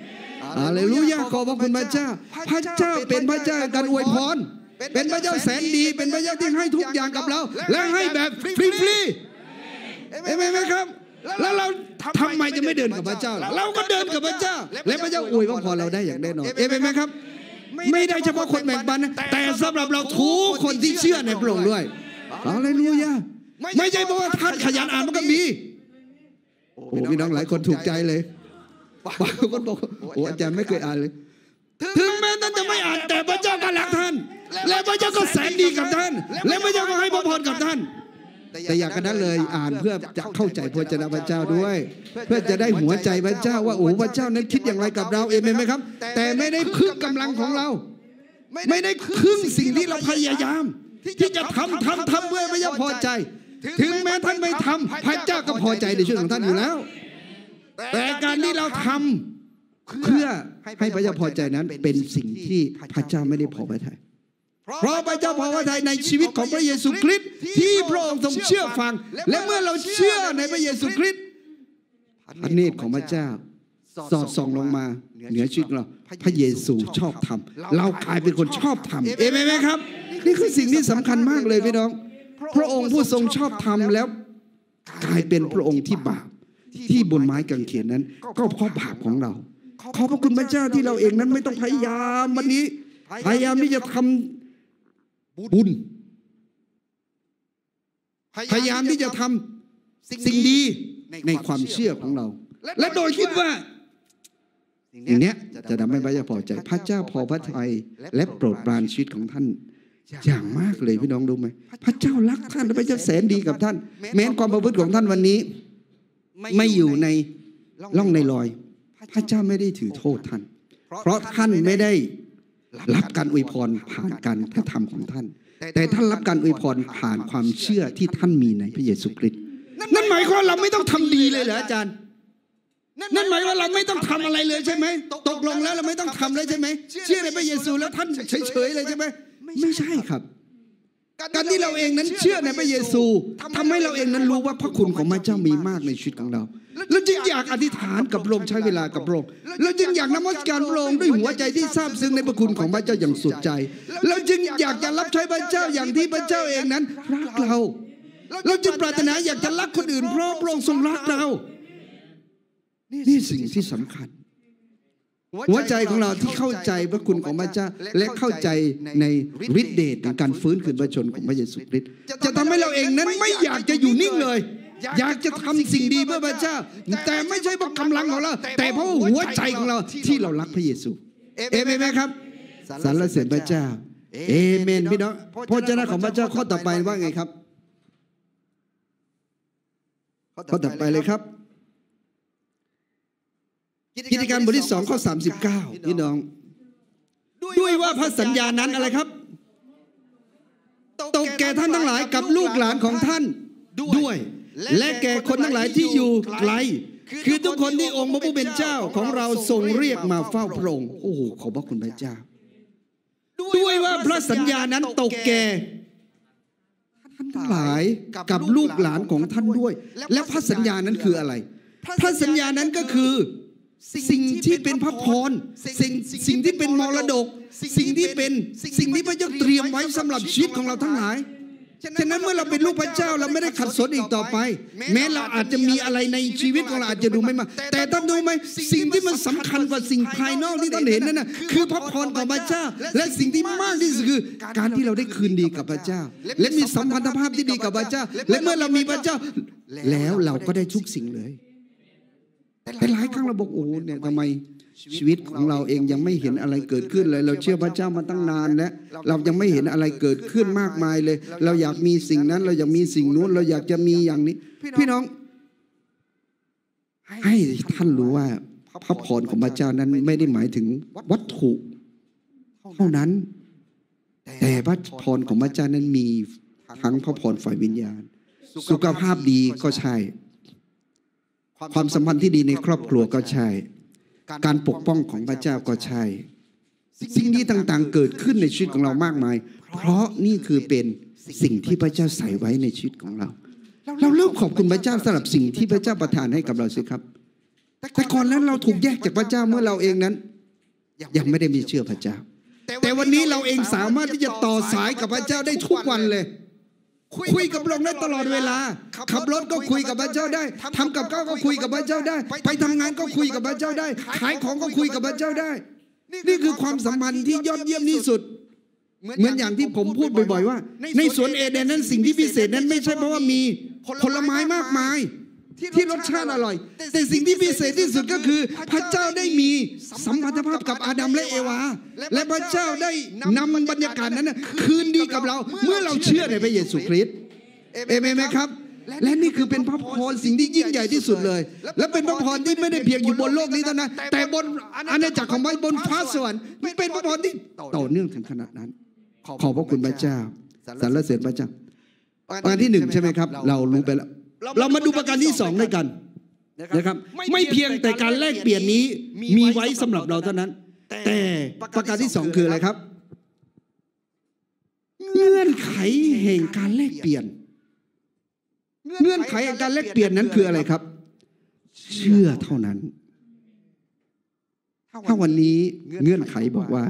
ฮาเลลูยาขอบพระคุณพระเจ้าพระเจ้าเป็นพระเจ้าการอวยพรเป็นพระเจ้าแสนดีเป็นพระเจ้าที่ให้ทุกอย่างกับเราและให้แบบฟรีๆเอเมนไหมครับแล้วเราทำไมจะไม่เดินกับพระเจ้าเราก็เดินกับพระเจ้าและพระเจ้าอวยพรเราได้อย่างแน่นอนเอเมนไหมครับไม่ได้เฉพาะคนแบ่งปันแต่สำหรับเราทุกคนที่เชื่อในพระองค์ด้วยฮาเลลูยาไม่ใช่เพราะว่าท่านขยันอ่านมันก็มีโอ้พี่น้องหลายคนถูกใจเลยบางคนบอกโอ้อาจารย์ไม่เคยอ่านเลยถึงแม้ท่านจะไม่อ่านแต่พระเจ้าก็รักท่านและพระเจ้าก็แสนดีกับท่านและพระเจ้าก็ให้พระพรกับท่านแต่อย่างนั้นเลยอ่านเพื่อจะเข้าใจพระเจ้าพระเจ้าด้วยเพื่อจะได้หัวใจพระเจ้าว่าโอ้พระเจ้านั้นคิดอย่างไรกับเราเองไหมครับแต่ไม่ได้พึ่งกำลังของเราไม่ได้พึ่งสิ่งที่เราพยายามที่จะทำเพื่อพระเจ้าพอใจถึงแม้ท่านไม่ทำพระเจ้าก็พอใจในชีวิตของท่านอยู่แล้วแต่การที่เราทำเพื่อให้พระเจ้าพอใจนั้นเป็นสิ่งที่พระเจ้าไม่ได้พอพระทัยเพราะพระเจ้าพอพระทัยในชีวิตของพระเยซูคริสต์ที่พระองค์ทรงเชื่อฟังและเมื่อเราเชื่อในพระเยซูคริสต์พระเนตรของพระเจ้าสอดส่องลงมาเหนือชีวิตเราพระเยซูชอบทำเรากลายเป็นคนชอบทำเอเมนไหมครับนี่คือสิ่งที่สำคัญมากเลยพี่น้องพระองค์ผู้ทรงชอบทำแล้วกลายเป็นพระองค์ที่บาปที่บนไม้กางเขนนั้นก็เพราะบาปของเราขอบพระคุณพระเจ้าที่เราเองนั้นไม่ต้องพยายามวันนี้พยายามที่จะทำบุญพยายามที่จะทำสิ่งดีในความเชื่อของเราและโดยคิดว่าอย่างนี้จะทำให้พระเจ้าพอใจพระเจ้าพอพระทัยและโปรดปรานชีวิตของท่านอย่างมากเลยพี่น้องรู้ไหมพระเจ้ารักท่านและพระเจ้าแสนดีกับท่านแม้ความประพฤติของท่านวันนี้ไม่อยู่ในร่องในรอยพระเจ้าไม่ได้ถือโทษท่านเพราะท่านไม่ได้รับการอวยพรผ่านการกระทำของท่านแต่ท่านรับการอวยพรผ่านความเชื่อที่ท่านมีในพระเยซูคริสต์นั่นหมายความว่าเราไม่ต้องทำดีเลยเหรออาจารย์นั่นหมายว่าเราไม่ต้องทำอะไรเลยใช่ไหมตกลงแล้วเราไม่ต้องทำเลยใช่ไหมเชื่อในพระเยซูแล้วท่านเฉยๆเลยใช่ไหมไม่ใช่ครับการที่เราเองนั้นเชื่อในพระเยซูทำให้เราเองนั้นรู้ว่าพระคุณของพระเจ้ามีมากในชีวิตของเราแล้วจึงอยากอธิษฐานกับพระองค์ใช้เวลากับพระองค์แล้วจึงอยากนมัสการพระองค์ด้วยหัวใจที่ซาบซึ้งในพระคุณของพระเจ้าอย่างสุดใจแล้วจึงอยากจะรับใช้พระเจ้าอย่างที่พระเจ้าเองนั้นรักเราจึงปรารถนาอยากจะรักคนอื่นเพราะพระองค์ทรงรักเรานี่สิ่งที่สำคัญหัวใจของเราที่เข้าใจพระคุณของพระเจ้าและเข้าใจในฤทธิเดชของการฟื้นคืนพระชนของพระเยซูคริสต์จะทำให้เราเองนั้นไม่อยากจะอยู่นิ่งเลยอยากจะทำสิ่งดีเพื่อพระเจ้าแต่ไม่ใช่เพราะกำลังของเราแต่เพราะหัวใจของเราที่เรารักพระเยซูเอเมนไหมครับสรรเสริญพระเจ้าเอเมนพี่น้องพระเจ้าของพระเจ้าข้อต่อไปว่าไงครับข้อต่อไปเลยครับกิจการบทที่2ข้อ39พี่น้องด้วยว่าพระสัญญานั้นอะไรครับตกแก่ท่านทั้งหลายกับลูกหลานของท่านด้วยและแก่คนทั้งหลายที่อยู่ไกลคือทุกคนที่องค์พระผู้เป็นเจ้าของเราทรงเรียกมาเฝ้าพระองค์โอ้โหขอบพระคุณพระเจ้าด้วยว่าพระสัญญานั้นตกแก่ท่านทั้งหลายกับลูกหลานของท่านด้วยและพระสัญญานั้นคืออะไรพระสัญญานั้นก็คือสิ่งที่เป็นพระพรสิ่งที่เป็นมรดกสิ่งที่พระเจ้าเตรียมไว้สำหรับชีวิตของเราทั้งหลายฉะนั้นเมื่อเราเป็นลูกพระเจ้าเราไม่ได้ขัดสนอีกต่อไปแม้เราอาจจะมีอะไรในชีวิตของเราอาจจะดูไม่มากแต่ท่านดูไหมสิ่งที่มันสำคัญกว่าสิ่งภายนอกที่ท่านเห็นนั่นน่ะคือพระพรของพระเจ้าและสิ่งที่มากที่สุดคือการที่เราได้คืนดีกับพระเจ้าและมีสัมพันธภาพที่ดีกับพระเจ้าและเมื่อเรามีพระเจ้าแล้วเราก็ได้ทุกสิ่งเลยแต่หลายครั้งเราบอกโอ้เนี่ยทำไมชีวิตของเราเองยังไม่เห็นอะไรเกิดขึ้นเลยเราเชื่อพระเจ้ามาตั้งนานแล้วเรายังไม่เห็นอะไรเกิดขึ้นมากมายเลยเราอยากมีสิ่งนั้นเราอยากมีสิ่งนู้นเราอยากจะมีอย่างนี้พี่น้องให้ท่านรู้ว่าพระพรของพระเจ้านั้นไม่ได้หมายถึงวัตถุเท่านั้นแต่พระพรของพระเจ้านั้นมีทั้งพระพรฝ่ายวิญญาณสุขภาพดีก็ใช่ความสัมพันธ์ที่ดีในครอบครัวก็ใช่การปกป้องของพระเจ้าก็ใช่สิ่งนี้ต่างๆเกิดขึ้นในชีวิตของเรามากมายเพราะนี่คือเป็นสิ่งที่พระเจ้าใส่ไว้ในชีวิตของเราเริ่มขอบคุณพระเจ้าสำหรับสิ่งที่พระเจ้าประทานให้กับเราสิครับแต่ก่อนนั้นเราถูกแยกจากพระเจ้าเมื่อเราเองนั้นยังไม่ได้มีเชื่อพระเจ้าแต่วันนี้เราเองสามารถที่จะต่อสายกับพระเจ้าได้ทุกวันเลยคุยกับพระองค์ได้ตลอดเวลาขับรถก็คุยกับพระเจ้าได้ทำกับข้าวก็คุยกับพระเจ้าได้ไปทำงานก็คุยกับพระเจ้าได้ขายของก็คุยกับพระเจ้าได้นี่คือความสัมพันธ์ที่ยอดเยี่ยมที่สุดเหมือนอย่างที่ผมพูดบ่อยๆว่าในสวนเอเดนนั้นสิ่งที่พิเศษนั้นไม่ใช่เพราะว่ามีผลไม้มากมายที่รสชาติอร่อยแต่สิ่งที่พิเศษที่สุดก็คือพระเจ้าได้มีสัมพันธภาพกับอาดัมและเอวาและพระเจ้าได้นำบรรยากาศนั้นคืนดีกับเราเมื่อเราเชื่อในพระเยซูคริสต์เอเมนไหมครับและนี่คือเป็นพระพรสิ่งที่ยิ่งใหญ่ที่สุดเลยและเป็นพระพรที่ไม่ได้เพียงอยู่บนโลกนี้เท่านั้นแต่บนอาณาจักรของพระบนฟ้าสวรรค์เป็นพระพรที่ต่อเนื่องถึงขนาดนั้นขอบพระคุณพระเจ้าสรรเสริญพระเจ้าประการที่หนึ่งใช่ไหมครับเรารู้ไปแล้วเรามาดูประการที่สองด้วยกันนะครับไม่เพียงแต่การแลกเปลี่ยนนี้มีไว้สำหรับเราเท่านั้นแต่ประการที่สองคืออะไรครับเงื่อนไขแห่งการแลกเปลี่ยนเงื่อนไขแห่งการแลกเปลี่ยนนั้นคืออะไรครับเชื่อเท่านั้นถ้าวันนี้เงื่อนไขบอกว่า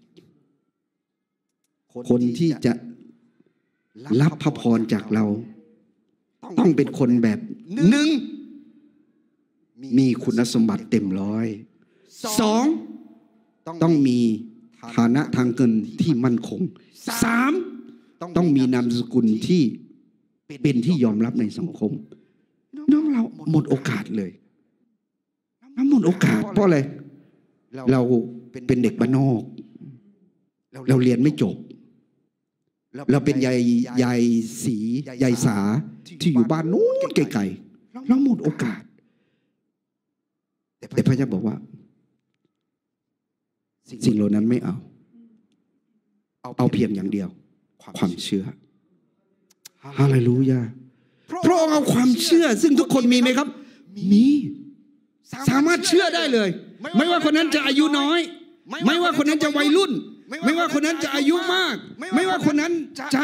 คนที่จะรับพระพรจากเราต้องเป็นคนแบบหนึ่งมีคุณสมบัติเต็มร้อยสองต้องมีฐานะทางเงินที่มั่นคงสามต้องมีนามสกุลที่เป็นที่ยอมรับในสังคมน้องเราหมดโอกาสเลยหมดโอกาสเพราะอะไรเราเป็นเด็กบ้านนอกเราเรียนไม่จบเราเป็นยายสียายสาที่อยู่บ้านนู้นไกลๆเราหมดโอกาสแต่พระเจ้าบอกว่าสิ่งเหล่านั้นไม่เอาเพียงอย่างเดียวความเชื่อฮาเลลูยาพระองค์เอาความเชื่อซึ่งทุกคนมีไหมครับมีสามารถเชื่อได้เลยไม่ว่าคนนั้นจะอายุน้อยไม่ว่าคนนั้นจะวัยรุ่นไม่ว่าคนนั้นจะอายุมากไม่ว่าคนนั้นจะ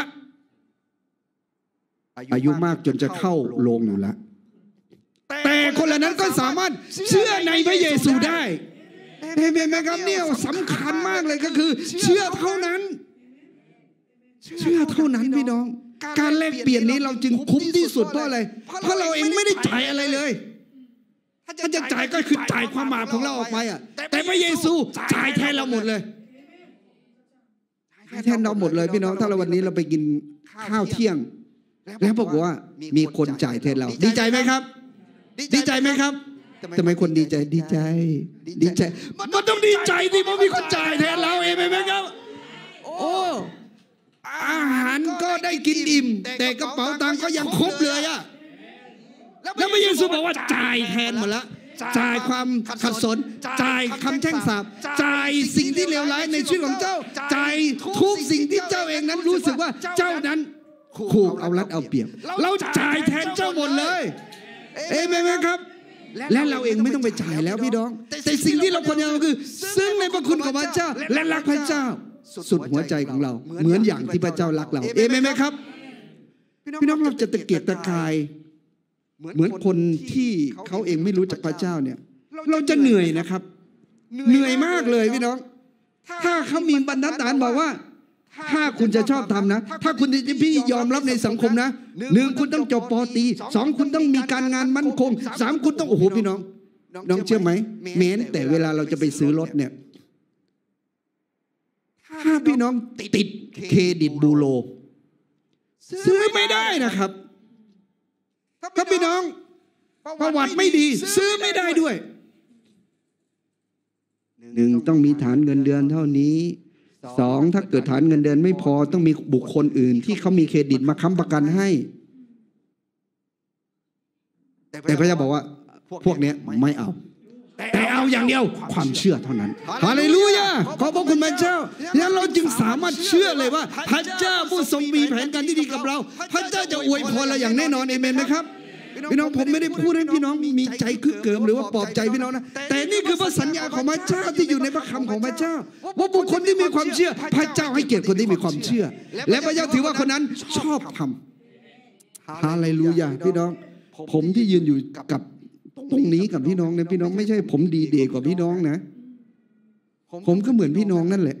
อายุมากจนจะเข้าโรงอยู่แล้วแต่คนเหล่านั้นก็สามารถเชื่อในพระเยซูได้เห็นไหมครับเนี่ยสำคัญมากเลยก็คือเชื่อเท่านั้นเชื่อเท่านั้นพี่น้องการแลกเปลี่ยนนี้เราจึงคุ้มที่สุดเพราะอะไรเพราะเราเองไม่ได้จ่ายอะไรเลยถ้าจะจ่ายก็คือจ่ายความบาปของเราออกไปอ่ะแต่พระเยซูจ่ายแทนเราหมดเลยแทนเราหมดเลยพี่น้องถ้าเราวันนี้เราไปกินข้าวเที่ยงแล้วบอกว่ามีคนจ่ายแทนเราดีใจไหมครับดีใจไหมครับทำไมคนดีใจดีใจมันต้องดีใจสิเพราะมีคนจ่ายแทนเราเองไหมครับโอ้อาหารก็ได้กินอิ่มแต่กระเป๋าตังค์ก็ยังครบเลยอะแล้วพระเยซูบอกว่าจ่ายแทนหมดแล้วจ่ายความขัดสนจ่ายคำแช่งสาปจ่ายสิ่งที่เลวร้ายในชีวิตของเจ้าจ่ายทุกสิ่งที่เจ้าเองนั้นรู้สึกว่าเจ้านั้นถูกเอารัดเอาเปรียบเราจ่ายแทนเจ้าหมดเลยเอเมนไหมครับและเราเองไม่ต้องไปจ่ายแล้วพี่น้องแต่สิ่งที่เราควรจะทำคือซึ่งในพระคุณของพระเจ้าและรักพระเจ้าสุดหัวใจของเราเหมือนอย่างที่พระเจ้ารักเราเอเมนไหมครับพี่น้องเราจะตะเกียกตะกายเหมือนคนที่เขาเองไม่รู้จักพระเจ้าเนี่ยเราจะเหนื่อยนะครับเหนื่อยมากเลยพี่น้องถ้าเขามีบรรทัดฐานบอกว่าถ้าคุณจะชอบทำนะถ้าคุณจะพี่ยอมรับในสังคมนะหนึ่งคุณต้องจบป.ตรีสองคุณต้องมีการงานมั่นคงสามคุณต้องโอ้โหพี่น้องเชื่อไหมแม้แต่เวลาเราจะไปซื้อรถเนี่ยถ้าพี่น้องติดเครดิตบูโรซื้อไม่ได้นะครับถ้าพี่น้องประวัติไม่ดีซื้อไม่ได้ด้วยหนึ่งต้องมีฐานเงินเดือนเท่านี้สองถ้าเกิดฐานเงินเดือนไม่พอต้องมีบุคคลอื่นที่เขามีเครดิตมาค้ำประกันให้แต่พระเจ้าบอกว่าพวกนี้ไม่เอาแต่เอาอย่างเดียวความเชื่อเท่านั้นฮาเลลูยาขอบพระคุณพระเจ้างั้นเราจึงสามารถเชื่อเลยว่าพระเจ้าผู้ทรงมีแผนการที่ดีกับเราพระเจ้าจะอวยพรเราอย่างแน่นอนเอเมนไหมครับพี่น้องผมไม่ได้พูดให้พี่น้องมีใจคึกเกิมหรือว่าปลอบใจพี่น้องนะแต่นี่คือพระสัญญาของพระเจ้าที่อยู่ในพระคำของพระเจ้าว่าบุคคลที่มีความเชื่อพระเจ้าให้เกียรติคนที่มีความเชื่อและพระเจ้าถือว่าคนนั้นชอบทำฮาเลลูยาพี่น้องผมที่ยืนอยู่กับตรงนี้กับพี่น้องเนี่ยพี่น้องไม่ใช่ผมดีเด่กว่าพี่น้องนะผมก็เหมือนพี่น้องนั่นแหละ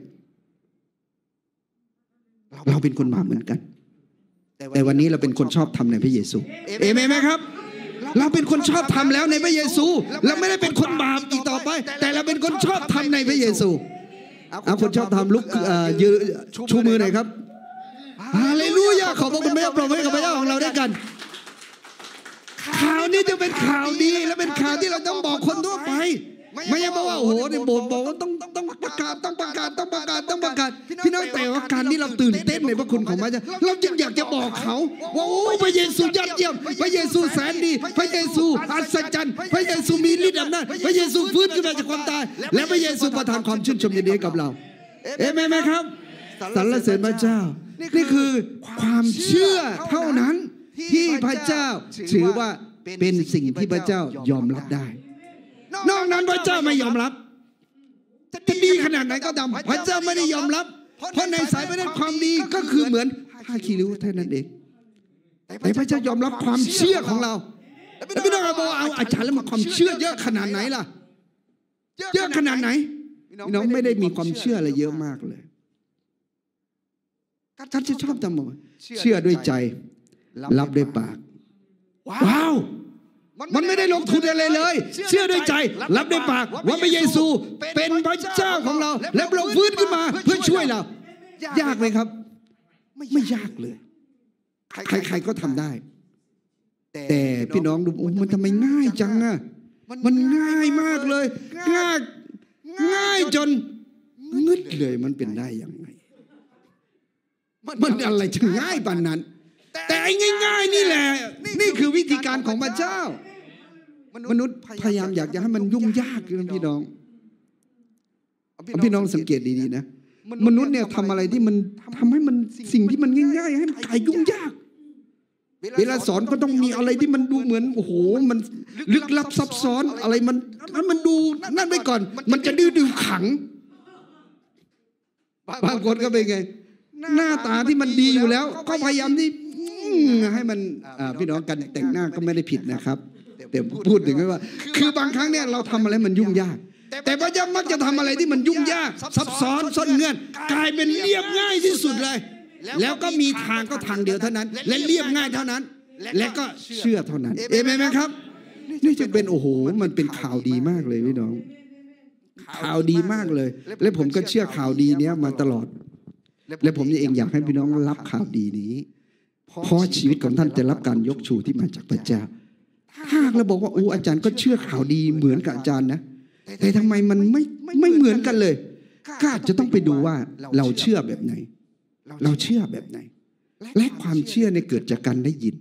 เราเป็นคนบาปเหมือนกันแต่วันนี้เราเป็นคนชอบธรรมในพระเยซูเอเมนไหมครับเราเป็นคนชอบธรรมแล้วในพระเยซูเราไม่ได้เป็นคนบาปอีกต่อไปแต่เราเป็นคนชอบธรรมในพระเยซูเอาคนชอบธรรมลุกยืนชูมือหน่อยครับฮาเลลูยาขอบพระคุณพระเจ้าปรบมือให้กับพระเจ้าของเราด้วยกันข่าวนี้จะเป็นข่าวดีและเป็นข่าวที่เราต้องบอกคนทั่วไปไม่ใช่บอกว่าโอ้โหในโบสถ์บอกว่าต้องประกาศต้องประกาศพี่น้องแต่ว่าการที่เราตื่นเต้นในพระคุณของพระเจ้าเราจึงอยากจะบอกเขาว่าโอ้พระเยซูยอดเยี่ยมพระเยซูแสนดีพระเยซูอัศจรรย์พระเยซูมีฤทธิ์อำนาจพระเยซูฟื้นขึ้นมาจากความตายและพระเยซูประทานความชื่นชมยินดีกับเราเอเมนไหมครับสรรเสริญพระเจ้านี่คือความเชื่อเท่านั้นที่พระเจ้าถือว่าเป็นสิ่งที่พระเจ้ายอมรับได้นอกนั้นพระเจ้าไม่ยอมรับจะดีขนาดไหนก็ตามพระเจ้าไม่ได้ยอมรับเพราะในสายพระเนตรความดีก็คือเหมือนผ้าคีริ้วเท่านั้นเองแต่พระเจ้ายอมรับความเชื่อของเราแล้วพี่น้องบอกเอาอาจารย์แล้วมันความเชื่อเยอะขนาดไหนล่ะเยอะขนาดไหนพี่น้องไม่ได้มีความเชื่ออะไรเยอะมากเลยท่านจะชอบทำอะไรเชื่อด้วยใจรับด้วยปากว้าวมันไม่ได้ลงทุนอะไรเลยเชื่อด้วยใจรับด้วยปากว่าพระเยซูเป็นพระเจ้าของเราและเราฟื้นขึ้นมาเพื่อช่วยเรายากไหมครับไม่ยากเลยใครๆก็ทำได้แต่พี่น้องดูมันทำไมง่ายจังอะมันง่ายมากเลยง่ายจนงึดเลยมันเป็นได้ยังไงมันอะไรจะง่ายปานนั้นแต่ไอ้ง่ายๆนี่แหละนี่คือวิธีการของพระเจ้ามนุษย์พยายามอยากจะให้มันยุ่งยากนะพี่น้องสังเกตดีๆนะมนุษย์เนี่ยทำอะไรที่มันทำให้มันสิ่งที่มันง่ายๆให้มันกลายยุ่งยากเวลาสอนก็ต้องมีอะไรที่มันดูเหมือนโอ้โหมันลึกลับซับซ้อนอะไรมันดูนั่นไปก่อนมันจะดื้อขังบางคนก็เป็นไงหน้าตาที่มันดีอยู่แล้วก็พยายามที่ให้มันพี่น้องกันแต่งหน้าก็ไม่ได้ผิดนะครับแต่พูดถึงว่าคือบางครั้งเนี่ยเราทำอะไรมันยุ่งยากแต่พระเจ้ามักจะทำอะไรที่มันยุ่งยากซับซ้อนซ่อนเงื่อนกลายเป็นเรียบง่ายที่สุดเลยแล้วก็มีทางก็ทางเดียวเท่านั้นและเรียบง่ายเท่านั้นและก็เชื่อเท่านั้นเอเมนไหมครับนี่จะเป็นโอ้โหมันเป็นข่าวดีมากเลยพี่น้องข่าวดีมากเลยและผมก็เชื่อข่าวดีเนี้ยมาตลอดและผมเองอยากให้พี่น้องรับข่าวดีนี้เพราะชีวิตของท่านจะรับการยกชูที่มาจากพระเจ้าถ้าเราบอกว่าโอ้อาจารย์ก็เชื่อข่าวดีเหมือนกับอาจารย์นะแต่ทำไมมันไม่เหมือนกันเลยก็อาจจะต้องไปดูว่าเราเชื่อแบบไหนเราเชื่อแบบไหนและความเชื่อเนี่ยเกิดจากการได้ยิน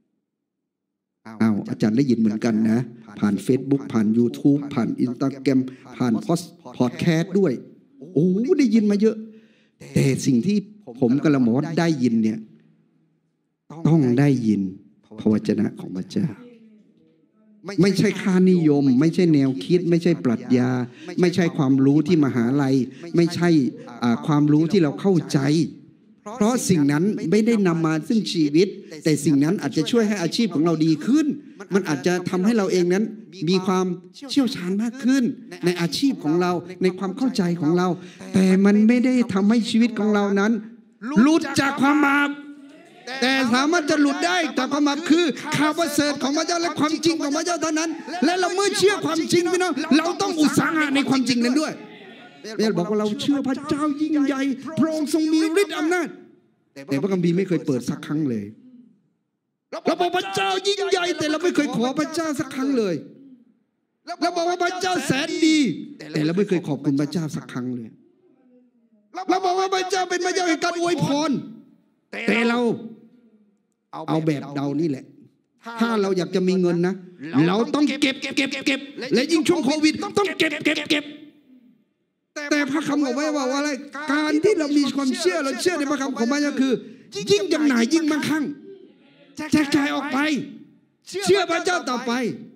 อาจารย์ได้ยินเหมือนกันนะผ่าน Facebook ผ่าน YouTube ผ่าน Instagram ผ่านพอดแคสต์ด้วยโอ้ได้ยินมาเยอะแต่สิ่งที่ผมกำลังบอกว่าได้ยินเนี่ยต้องได้ยินพระวจนะของพระเจ้าไม่ใช่ค่านิยมไม่ใช่แนวคิดไม่ใช่ปรัชญาไม่ใช่ความรู้ที่มหาลัยไม่ใช่ความรู้ที่เราเข้าใจเพราะสิ่งนั้นไม่ได้นำมาซึ่งชีวิตแต่สิ่งนั้นอาจจะช่วยให้อาชีพของเราดีขึ้นมันอาจจะทำให้เราเองนั้นมีความเชี่ยวชาญมากขึ้นในอาชีพของเราในความเข้าใจของเราแต่มันไม่ได้ทำให้ชีวิตของเรานั้นหลุดจากความบาปแต่สามารถจะหลุดได้จากความบาปคือข่าวประเสริฐของพระเจ้าและความจริงของพระเจ้าเท่านั้นและเราเมื่อเชื่อความจริงพี่น้องเราต้องอุตสาหะในความจริงนั้นด้วยเราบอกว่าเราเชื่อพระเจ้ายิ่งใหญ่พระองค์ทรงมีฤทธิ์อำนาจแต่พระคัมภีร์ไม่เคยเปิดสักครั้งเลยเราบอกพระเจ้ายิ่งใหญ่แต่เราไม่เคยขอพระเจ้าสักครั้งเลยเราบอกว่าพระเจ้าแสนดีแต่เราไม่เคยขอบคุณพระเจ้าสักครั้งเลยเราบอกว่าพระเจ้าเป็นพระเจ้าแห่งการอวยพรแต่เราเอาแบบเดานี่แหละถ้าเราอยากจะมีเงินนะเราต้องเก็บและยิ่งช่วงโควิดต้องเก็บแต่พระคำบอกไว้ว่าอะไรการที่เรามีความเชื่อเราเชื่อในพระคำของพระเจ้าคือยิ่งจำหน่ายยิ่งมั่งคั่งแจกจ่ายออกไปเชื่อพระเจ้าต่อไป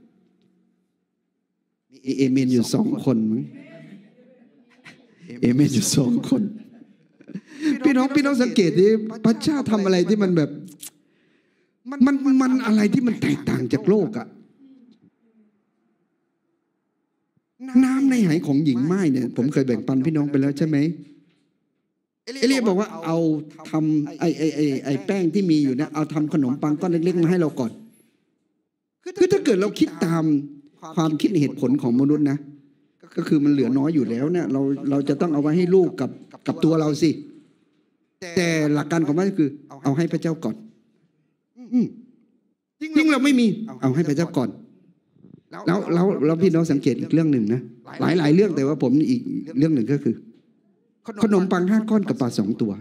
มีเอเมนอยู่2 คนมั้งเอเมนอยู่2 คนพี่น้องสังเกตดิพระเจ้าทำอะไรที่มันแบบมันอะไรที่มันแตกต่างจากโลกอะน้ำในไหของหญิงไม้เนี่ยผมเคยแบ่งปันพี่น้องไปแล้วใช่ไหมเอลียบอกว่าเอาทำไอ้แป้งที่มีอยู่เนี่ยเอาทำขนมปังก้อนเล็กๆมาให้เราก่อนคือถ้าเกิดเราคิดตามความคิดเหตุผลของมนุษย์นะก็คือมันเหลือน้อยอยู่แล้วเนี่ยเราจะต้องเอาไว้ให้ลูกกับตัวเราสิแต่หลักการของมันคือเอาให้พระเจ้าก่อนยิ่งเราไม่มีเอาให้พระเจ้าก่อนแล้วพี่น้องสังเกตอีกเรื่องหนึ่งนะหลายเรื่องแต่ว่าผมอีกเรื่องหนึ่งก็คือขนมปัง5 ก้อนกับปลา2 ตัว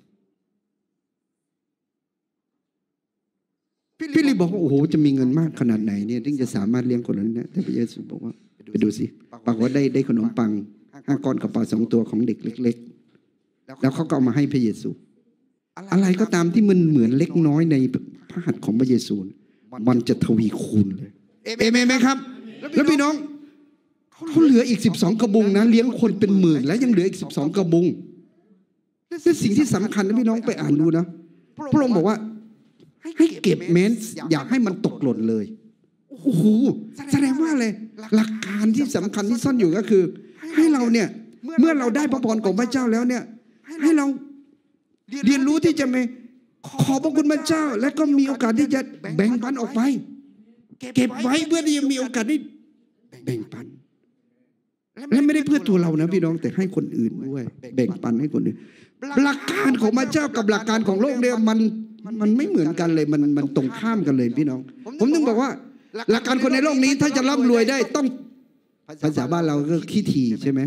พี่ลีบอกว่าโอ้โหจะมีเงินมากขนาดไหนเนี่ยถึงจะสามารถเลี้ยงคนนั้นนะแต่พระเยซูบอกว่าไปดูสิบอกว่าได้ขนมปัง5 ก้อนกับปลา2 ตัวของเด็กเล็กๆแล้วเขาก็เอามาให้พระเยซูอะไรก็ตามที่มันเหมือนเล็กน้อยในพระหัตถ์ของพระเยซูมันจะทวีคูณเลยเอเมนไหมครับแล้วพี่น้องเขาเหลืออีก12 กระบุงนะเลี้ยงคนเป็นหมื่นแล้วยังเหลืออีก12 กระบุงนี่สิ่งที่สำคัญนะพี่น้องไปอ่านดูนะพระองค์บอกว่าให้เก็บแม้นอยากให้มันตกหล่นเลยโอ้โหแสดงว่าอะไรหลักการที่สำคัญที่ซ่อนอยู่ก็คือให้เราเนี่ยเมื่อเราได้พระพรของพระเจ้าแล้วเนี่ยให้เราเรียนรู้ที่จะไม่ขอบพระคุณพระเจ้าและก็มีโอกาสที่จะแบ่งปันออกไปเก็บไว้เพื่อที่จะมีโอกาสได้แบ่งปันและไม่ได้เพื่อตัวเรานะพี่น้องแต่ให้คนอื่นด้วยแบ่งปันให้คนอื่นหลักการของพระเจ้ากับหลักการของโลกเนี่ยมันไม่เหมือนกันเลยมันตรงข้ามกันเลยพี่น้องผมถึงบอกว่าหลักการคนในโลกนี้ถ้าจะร่ำรวยได้ต้องภาษาบ้านเราก็ขี้ถี่ใช่ไหม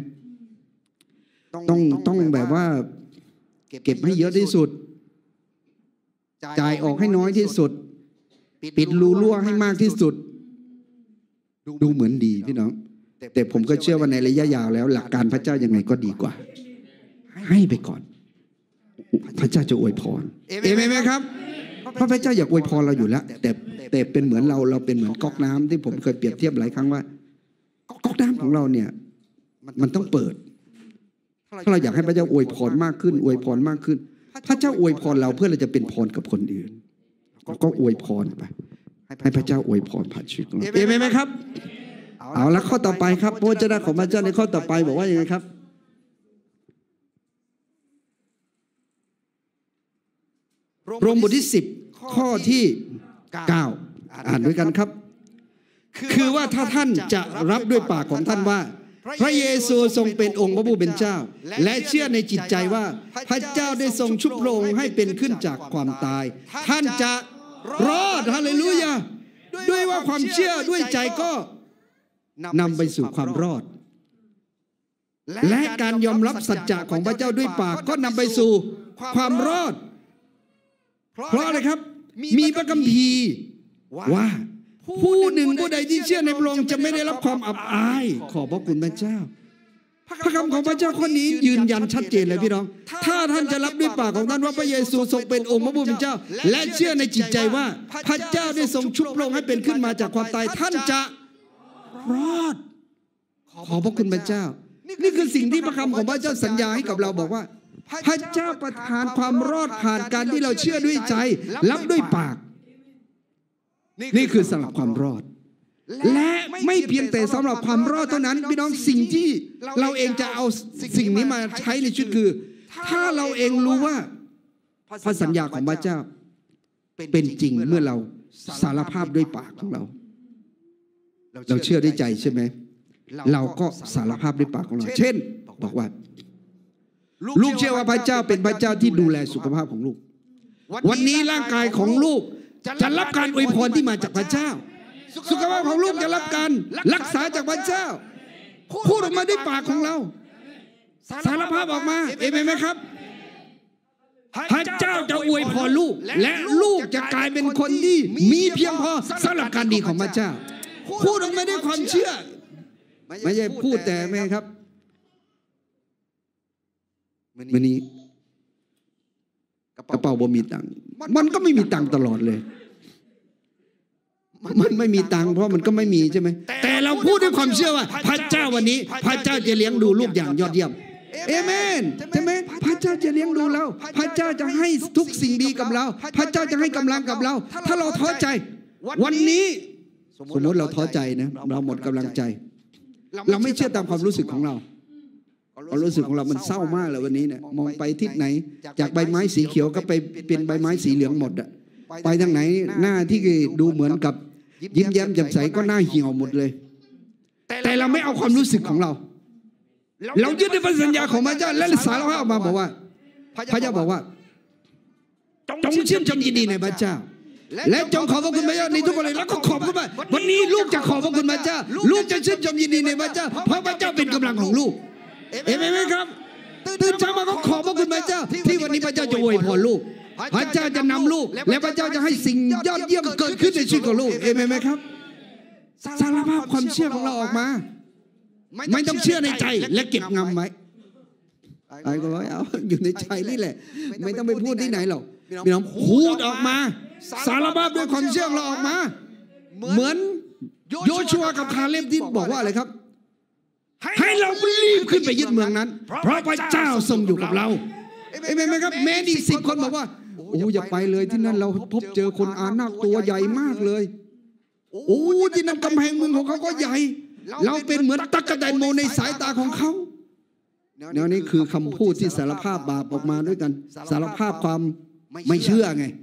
ต้องแบบว่าเก็บให้เยอะที่สุดจ่ายออกให้น้อยที่สุดปิดรูรั่วให้มากที่สุดดูเหมือนดีพี่น้องแต่ผมก็เชื่อว่าในระยะยาวแล้วหลักการพระเจ้ายังไงก็ดีกว่าให้ไปก่อนพระเจ้าจะอวยพรเอเมนไหมครับเพราะพระเจ้าอยากอวยพรเราอยู่แล้วแต่เป็นเหมือนเราเป็นเหมือนก๊อกน้ำที่ผมเคยเปรียบเทียบหลายครั้งว่าก๊อกน้ำของเราเนี่ยมันต้องเปิดถ้าเราอยากให้พระเจ้าอวยพรมากขึ้นอวยพรมากขึ้นพระเจ้าอวยพรเราเพื่อเราจะเป็นพรกับคนอื่นก็อวยพรไปให้พระเจ้าอวยพรผ่านชีวิตของเราเอเมนไหมครับเอาละข้อต่อไปครับพระวจนะของพระเจ้าในข้อต่อไปบอกว่ายังไงครับโรมบทที่10ข้อที่9อ่านด้วยกันครับคือว่าถ้าท่านจะรับด้วยปากของท่านว่าพระเยซูทรงเป็นองค์พระผู้เป็นเจ้าและเชื่อในจิตใจว่าพระเจ้าได้ทรงชุบพระองค์ให้เป็นขึ้นจากความตายท่านจะรอดฮาเลลูยาด้วยว่าความเชื่อด้วยใจก็นำไปสู่ความรอดและการยอมรับสัจจะของพระเจ้าด้วยปากก็นำไปสู่ความรอดเพราะอะไรครับมีพระคัมภีร์ว่าผู้หนึ่งผู้ใดที่เชื่อในพระองค์จะไม่ได้รับความอับอายขอบพระคุณพระเจ้าพระคำของพระเจ้าข้อนี้ยืนยันชัดเจนเลยพี่น้องถ้าท่านจะรับด้วยปากของท่านว่าพระเยซูทรงเป็นองค์พระผู้เป็นเจ้าและเชื่อในจิตใจว่าพระเจ้าได้ทรงชุบพระองค์ให้เป็นขึ้นมาจากความตายท่านจะรอดขอบพระคุณพระเจ้านี่คือสิ่งที่พระคำของพระเจ้าสัญญาให้กับเราบอกว่าพระเจ้าประทานความรอดผ่านการที่เราเชื่อด้วยใจรับด้วยปากนี่คือสำหรับความรอดและไม่เพียงแต่สำหรับความรอดเท่านั้นพี่น้องสิ่งที่เราเองจะเอาสิ่งนี้มาใช้ในชีวิตคือถ้าเราเองรู้ว่าพระสัญญาของพระเจ้าเป็นจริงเมื่อเราสารภาพด้วยปากของเราเชื่อด้วยใจใช่ไหมเราก็สารภาพด้วยปากของเราเช่นบอกว่าลูกเชื่อว่าพระเจ้าเป็นพระเจ้าที่ดูแลสุขภาพของลูกวันนี้ร่างกายของลูกจะรับการอวยพรที่มาจากพระเจ้าสุขภาพของลูกจะรับการรักษาจากพระเจ้าพูดออกมาด้วยปากของเราสารภาพออกมาเอเมนไหมครับพระเจ้าจะอวยพรลูกและลูกจะกลายเป็นคนที่มีเพียงพอสำหรับการดีของพระเจ้าพูดออกมาด้วยความเชื่อไม่ใช่พูดแต่ไม่ครับมื้อนี้กระเป๋าบ่มีตังค์มันก็ไม่มีตังค์ตลอดเลยมันไม่มีตังค์เพราะมันก็ไม่มีใช่ไหมแต่เราพูดด้วยความเชื่อว่าพระเจ้าวันนี้พระเจ้าจะเลี้ยงดูลูกอย่างยอดเยี่ยมเอเมนใช่ไหมพระเจ้าจะเลี้ยงดูเราพระเจ้าจะให้ทุกสิ่งดีกับเราพระเจ้าจะให้กำลังกับเราถ้าเราท้อใจวันนี้สมมติเราท้อใจนะเราหมดกำลังใจเราไม่เชื่อตามความรู้สึกของเราความรู้สึกของเรามันเศร้ามากเลยวันนี้เนี่ยมองไปทิศไหนจากใบไม้สีเขียวก็ไปเป็นใบไม้สีเหลืองหมดอะไปทางไหนหน้าที่ดูเหมือนกับยิ้มแย้มแจ่มใสก็หน้าเหี่ยวหมดเลยแต่เราไม่เอาความรู้สึกของเรายึดในพระสัญญาของพระเจ้าและสารภาพออกมาบอกว่าพระเจ้าบอกว่าจงชื่นชมยินดีในพระเจ้าและจงขอบพระคุณพระเจ้าในทุกคนเลยแล้วก็ขอบคุณพระวันนี้ลูกจะขอบพระคุณพระเจ้าลูกจะชื่นชมยินดีในพระเจ้าเพราะพระเจ้าเป็นกำลังของลูกเห็นไหมครับตื่นเช้ามาก็ขอบพระคุณพระเจ้าที่วันนี้พระเจ้าจะอวยพรลูกพระเจ้าจะนำลูกและพระเจ้าจะให้สิ่งยอดเยี่ยมเกิดขึ้นในชีวิตของลูกเห็นไหมครับสารภาพความเชื่อของเราออกมาไม่ต้องเชื่อในใจและเก็บงำไว้ไอ้ก็ว่าเอาอยู่ในใจนี่แหละไม่ต้องไปพูดที่ไหนหรอกพี่น้องพูดออกมาสารภาพด้วยความเชื่อของเราออกมาเหมือนโยชัวกับคาเลบที่บอกว่าอะไรครับให้เรารีบขึ้นไปยึดเมืองนั้นเพราะพระเจ้าทรงอยู่กับเราเห็นไหมครับแม้ดี10 คนบอกว่าโอ้อย่าไปเลยที่นั่นเราพบเจอคนอานาคตัวใหญ่มากเลยโอ้ที่นั่นกำแพงเมืองของเขาก็ใหญ่เราเป็นเหมือนตั๊กแตนโมในสายตาของเขาแนวนี้คือคำพูดที่สารภาพบาปออกมาด้วยกันสารภาพความไม่เชื่อไง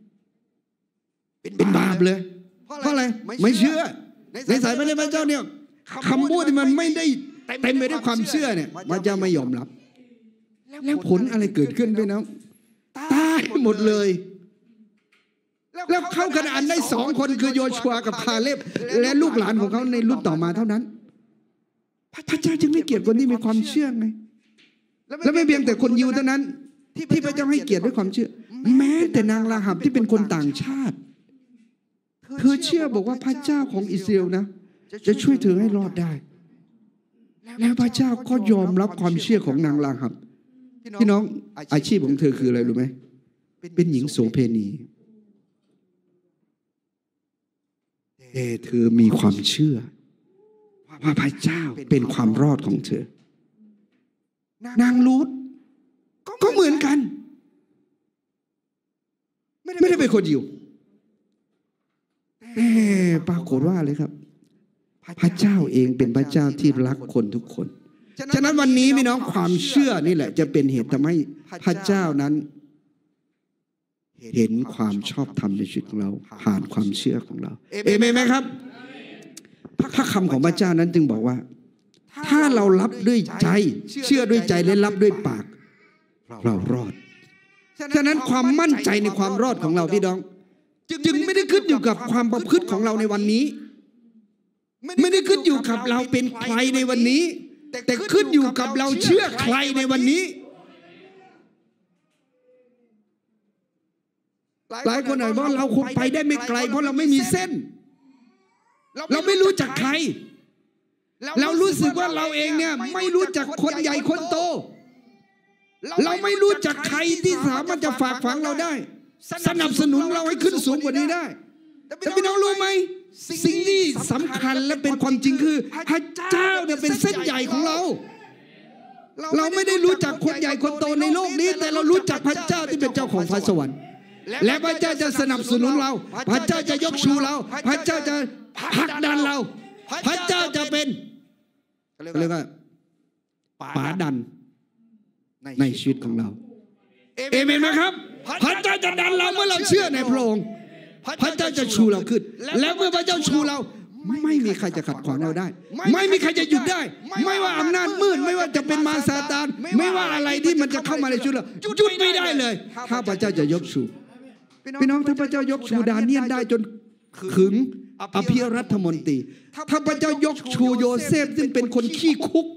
เป็นบาปเลยเพราะอะไรไม่เชื่อในสายพระเจ้าเนี่ยคำพูดที่มันไม่ได้เต็มไปด้วยความเชื่อเนี่ยพระเจ้าไม่ยอมรับแล้วผลอะไรเกิดขึ้นไปน้องตายหมดเลยแล้วเข้าคานาอันได้2 คนคือโยชัวกับคาเลบและลูกหลานของเขาในรุ่นต่อมาเท่านั้นพระเจ้าจึงไม่เกลียดคนที่มีความเชื่อไงและไม่เพียงแต่คนยิวเท่านั้นที่พระเจ้าให้เกียรติด้วยความเชื่อแม้แต่นางราหับที่เป็นคนต่างชาติเธอเชื่อบอกว่าพระเจ้าของอิสราเอลนะจะช่วยเธอให้รอดได้แล้วพระเจ้าก็ยอมรับความเชื่อของนางราหับพี่น้องอาชีพของเธอคืออะไรรู้ไหมเป็นหญิงโสเภณีแต่เธอมีความเชื่อว่าพระเจ้าเป็นความรอดของเธอนางรูธก็เหมือนกันไม่ได้เป็นคนยิวแต่ปรากฏว่าเลยครับพระเจ้าเองเป็นพระเจ้าที่รักคนทุกคนฉะนั้นวันนี้พี่น้องความเชื่อนี่แหละจะเป็นเหตุทำให้พระเจ้านั้นเห็นความชอบธรรมในชีวิตของเราผ่านความเชื่อของเราเอเมนไหมครับพระคำของพระเจ้านั้นจึงบอกว่าถ้าเรารับด้วยใจเชื่อด้วยใจและรับด้วยปากเรารอดฉะนั้นความมั่นใจในความรอดของเราพี่น้องจึงไม่ได้ขึ้นอยู่กับความประพฤติของเราในวันนี้ไม่ได้ขึ้นอยู่กับเราเป็นใครในวันนี้แต่ขึ้นอยู่กับเราเชื่อใครในวันนี้หลายคนหน่อยว่าเราคงไปได้ไม่ไกลเพราะเราไม่มีเส้นเราไม่รู้จักใครเรารู้สึกว่าเราเองเนี่ยไม่รู้จักคนใหญ่คนโตเราไม่รู้จักใครที่สามารถจะฝากฝังเราได้สนับสนุนเราให้ขึ้นสูงกว่านี้ได้แต่พี่น้องรู้ไหมสิ่งที่สำคัญและเป็นความจริงคือพระเจ้าเนี่ยเป็นเส้นใหญ่ของเราไม่ได้รู้จักคนใหญ่คนโตในโลกนี้แต่เรารู้จักพระเจ้าที่เป็นเจ้าของฟ้าสวรรค์และพระเจ้าจะสนับสนุนเราพระเจ้าจะยกชูเราพระเจ้าจะผลักดันเราพระเจ้าจะเป็นเรียกว่าป๋าดันในชีวิตของเราเอเมนไหมครับพระเจ้าจะดันเราเมื่อเราเชื่อในพระองค์พระเจ้าจะชูเราขึ้นแล้วเมื่อพระเจ้าชูเราไม่มีใครจะขัดขวางเราได้ไม่มีใครจะหยุดได้ไม่ว่าอำนาจมืดไม่ว่าจะเป็นมารซาตานไม่ว่าอะไรที่มันจะเข้ามาในชีวิตเราหยุดไม่ได้เลยถ้าพระเจ้าจะยกชูพี่น้องถ้าพระเจ้ายกชูดาเนียลได้จนถึงอภิรัฐมนตรีถ้าพระเจ้ายกชูโยเซฟซึ่งเป็นคนขี้คุก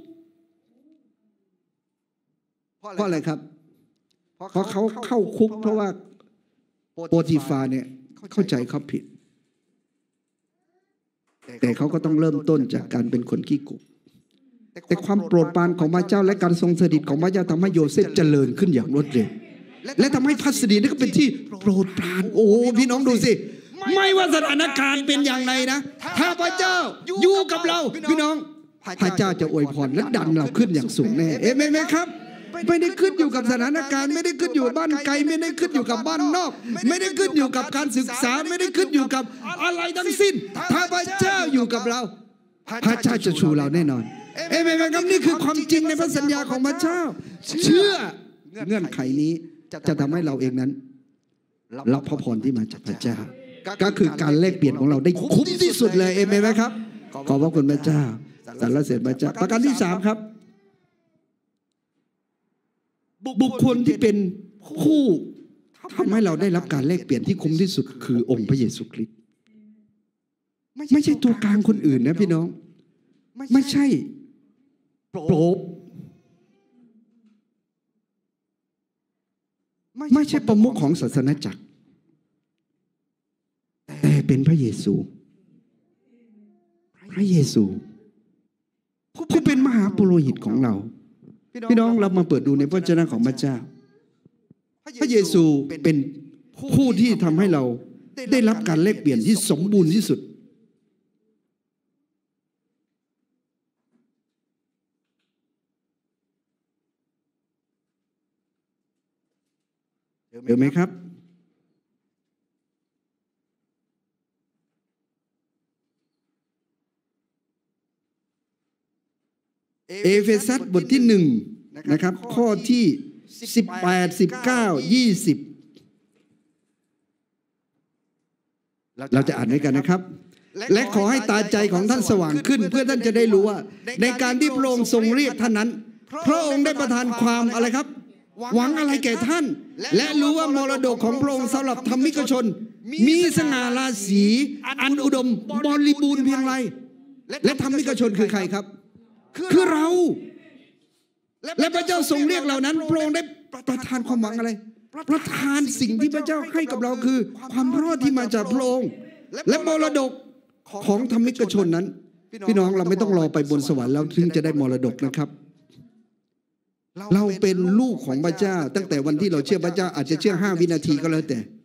เพราะอะไรครับเพราะเขาเข้าคุกเพราะว่าโปติฟาเนี่ยเข้าใจเขาผิดแต่เขาก็ต้องเริ่มต้นจากการเป็นคนขี้คุกแต่ความโปรดปรานของพระเจ้าและการทรงสถิตของพระเจ้าทำให้โยเซฟเจริญขึ้นอย่างรวดเร็วและทำให้พัสดีนี่ก็เป็นที่โปรดปรานโอ้พี่น้องดูสิไม่ว่าสถานการณ์เป็นอย่างไรนะถ้าพระเจ้าอยู่กับเราพี่น้องพระเจ้าจะอวยพรและดันเราขึ้นอย่างสูงแน่เอเมนไหมครับไม่ได้ขึ้นอยู่กับสถานการณ์ไม่ได้ขึ้นอยู่บ้านไกลไม่ได้ขึ้นอยู่กับบ้านนอกไม่ได้ขึ้นอยู่กับการศึกษาไม่ได้ขึ้นอยู่กับอะไรทั้งสิ้นถ้าพระเจ้าอยู่กับเราพระเจ้าจะชูเราแน่นอนเอเมนครับนี่คือความจริงในพระสัญญาของพระเจ้าเชื่อเงื่อนไขนี้จะทำให้เราเองนั้นรับพระพรที่มาจากพระเจ้าก็คือการแลกเปลี่ยนของเราได้คุ้มที่สุดเลยเอเมนไหมครับขอบพระคุณพระเจ้าสรรเสริญพระเจ้าประการที่3ครับบุคคลที่เป็นผู้ทำให้เราได้รับการแลกเปลี่ยนที่คุ้มที่สุดคือองค์พระเยซูคริสต์ไม่ใช่ตัวกลางคนอื่นนะพี่น้องไม่ใช่โป๊ปไม่ใช่ประมุขของศาสนาจักรแต่เป็นพระเยซูผู้เป็นมหาปุโรหิตของเราพี่น้องเรามาเปิดดูในพระวจนะของพระเจ้าพระเยซูเป็นผู้ที่ทำให้เราได้รับการแลกเปลี่ยนที่สมบูรณ์ที่สุดเห็นไหมครับเอเฟซัสบทที่1นะครับข้อที่18 19 20เราจะอ่านด้วยกันนะครับและขอให้ตาใจของท่านสว่างขึ้นเพื่อท่านจะได้รู้ว่าในการที่พระองค์ทรงเรียกท่านนั้นพระองค์ได้ประทานความอะไรครับหวังอะไรแก่ท่านและรู้ว่ามรดกของพระองค์สำหรับธรรมิกชนมีสง่าราศีอันอุดมบริบูรณ์เพียงไรและธรรมิกชนคือใครครับคือเราและพระเจ้าทรงเรียกเหล่านั้นพระองค์ได้ประทานความหวังอะไรประทานสิ่งที่พระเจ้าให้กับเราคือความรอดที่มาจากพระองค์และมรดกของธรรมิกชนนั้นพี่น้องเราไม่ต้องรอไปบนสวรรค์แล้วถึงจะได้มรดกนะครับเราเป็นลูกของพระเจ้าตั้งแต่วันที่เราเชื่อพระเจ้าอาจจะเชื่อ5 วินาทีก็แล้ว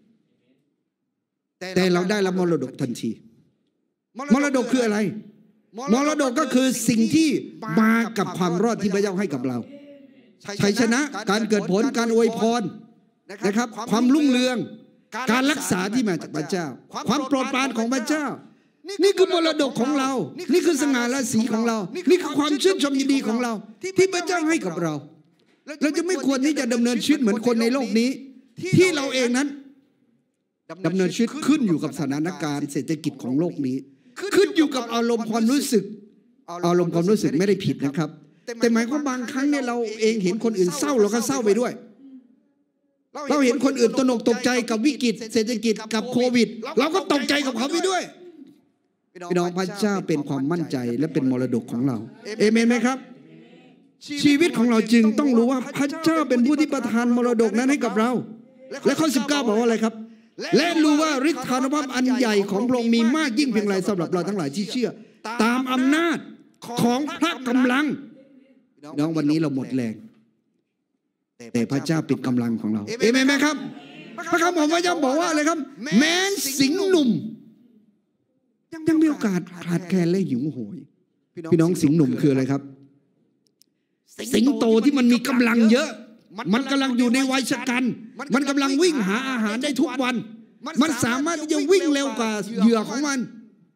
แต่เราได้รับมรดกทันทีมรดกคืออะไรมรดกก็คือสิ่งที่มากับความรอดที่พระเจ้าให้กับเราชัยชนะการเกิดผลการอวยพรนะครับความรุ่งเรืองการรักษาที่มาจากพระเจ้าความโปรดปรานของพระเจ้านี่คือมรดกของเรานี่คือสง่าราศีของเรานี่คือความชื่นชมยินดีของเราที่พระเจ้าให้กับเราเราจะไม่ควรที่จะดำเนินชีวิตเหมือนคนในโลกนี้ที่เราเองนั้นดำเนินชีวิตขึ้นอยู่กับสถานการณ์เศรษฐกิจของโลกนี้ขึ้นอยู่กับอารมณ์ความรู้สึกไม่ได้ผิดนะครับแต่หมายความบางครั้งเนี่ยเราเองเห็นคนอื่นเศร้าเราก็เศร้าไปด้วยเราเห็นคนอื่นตระหนกตกใจกับวิกฤตเศรษฐกิจกับโควิดเราก็ตกใจกับเขาไปด้วยพี่น้องพระเจ้าเป็นความมั่นใจและเป็นมรดกของเราเอเมนไหมครับชีวิตของเราจึงต้องรู้ว่าพระเจ้าเป็นผู้ที่ประทานมรดกนั้นให้กับเราและข้อ19บอกว่าอะไรครับและรู้ว่าฤทธานุภาพอันใหญ่ของพระองค์มีมากยิ่งเพียงไรสำหรับเราทั้งหลายที่เชื่อตามอำนาจของพระกำลังน้องวันนี้เราหมดแรงแต่พระเจ้าเป็นกำลังของเราเอเมนไหมครับพระคำของพระเจ้าบอกว่าอะไรครับแม้สิงห์หนุ่มยังมีโอกาสขาดแคลนและหิวโหยพี่น้องสิงห์หนุ่มคืออะไรครับสิงโตที่มันมีกำลังเยอะมันกำลังอยู่ในวัยชกันมันกำลังวิ่งหาอาหารได้ทุกวันมันสามารถที่จะวิ่งเร็วกว่าเหยื่อของมัน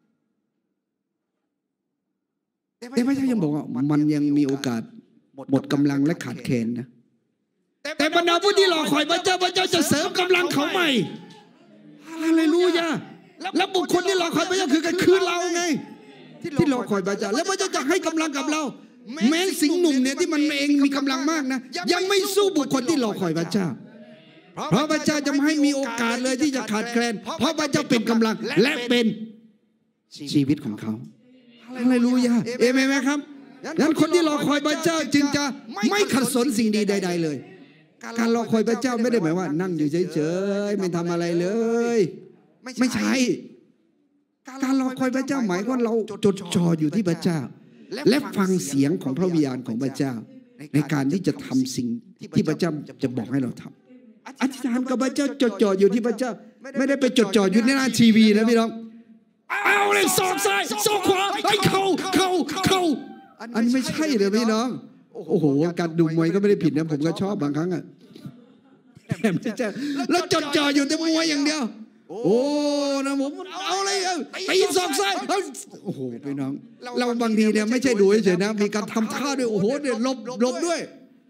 แต่พระเจ้ายังบอกว่ามันยังมีโอกาสหมดกำลังและขาดแคลนนะแต่บรรดาผู้ที่รอคอยพระเจ้าจะเสริมกำลังเขาใหม่ฮาเลลูยาแล้วบุคคลที่รอคอยพระเจ้าคือเราไงที่รอคอยพระเจ้าแล้วพระเจ้าจะให้กำลังกับเราแม้สิงห์หนุ่มเนี่ยที่มันเองมีกำลังมากนะยังไม่สู้บุคคลที่รอคอยพระเจ้าเพราะพระเจ้าจะไม่ให้มีโอกาสเลยที่จะขาดแคลนเพราะพระเจ้าเป็นกำลังและเป็นชีวิตของเขาฮาเลลูยาเอเมนไหมครับนั้นคนที่รอคอยพระเจ้าจึงจะไม่ขัดสนสิ่งดีใดๆเลยการรอคอยพระเจ้าไม่ได้หมายว่านั่งอยู่เฉยๆไม่ทำอะไรเลยไม่ใช่การรอคอยพระเจ้าหมายว่าเราจดจ่ออยู่ที่พระเจ้าและฟังเสียงของพระวิญญาณของพระเจ้าในการที่จะทำสิ่งที่พระเจ้าจะบอกให้เราทำอธิษฐานกับพระเจ้าจดจ่ออยู่ที่พระเจ้าไม่ได้ไปจดจ่ออยู่ในหน้าทีวีนะพี่น้องเอาเลยศอกซ้ายศอกขวาไอ้เข่าอันนี้ไม่ใช่เลยพี่น้องโอ้โหการดูมวยก็ไม่ได้ผิดนะผมก็ชอบบางครั้งอ่ะแต่ไม่ใช่แล้วจดจ่ออยู่แต่มวยอย่างเดียวโอ้นะผมเอาอะไรตีศอกซ้ายโอ้โหพี่น้องเราบางทีเนี่ยไม่ใช่ดูเฉยๆนะมีการทำท่าด้วยโอ้โหเนี่ยหลบด้วย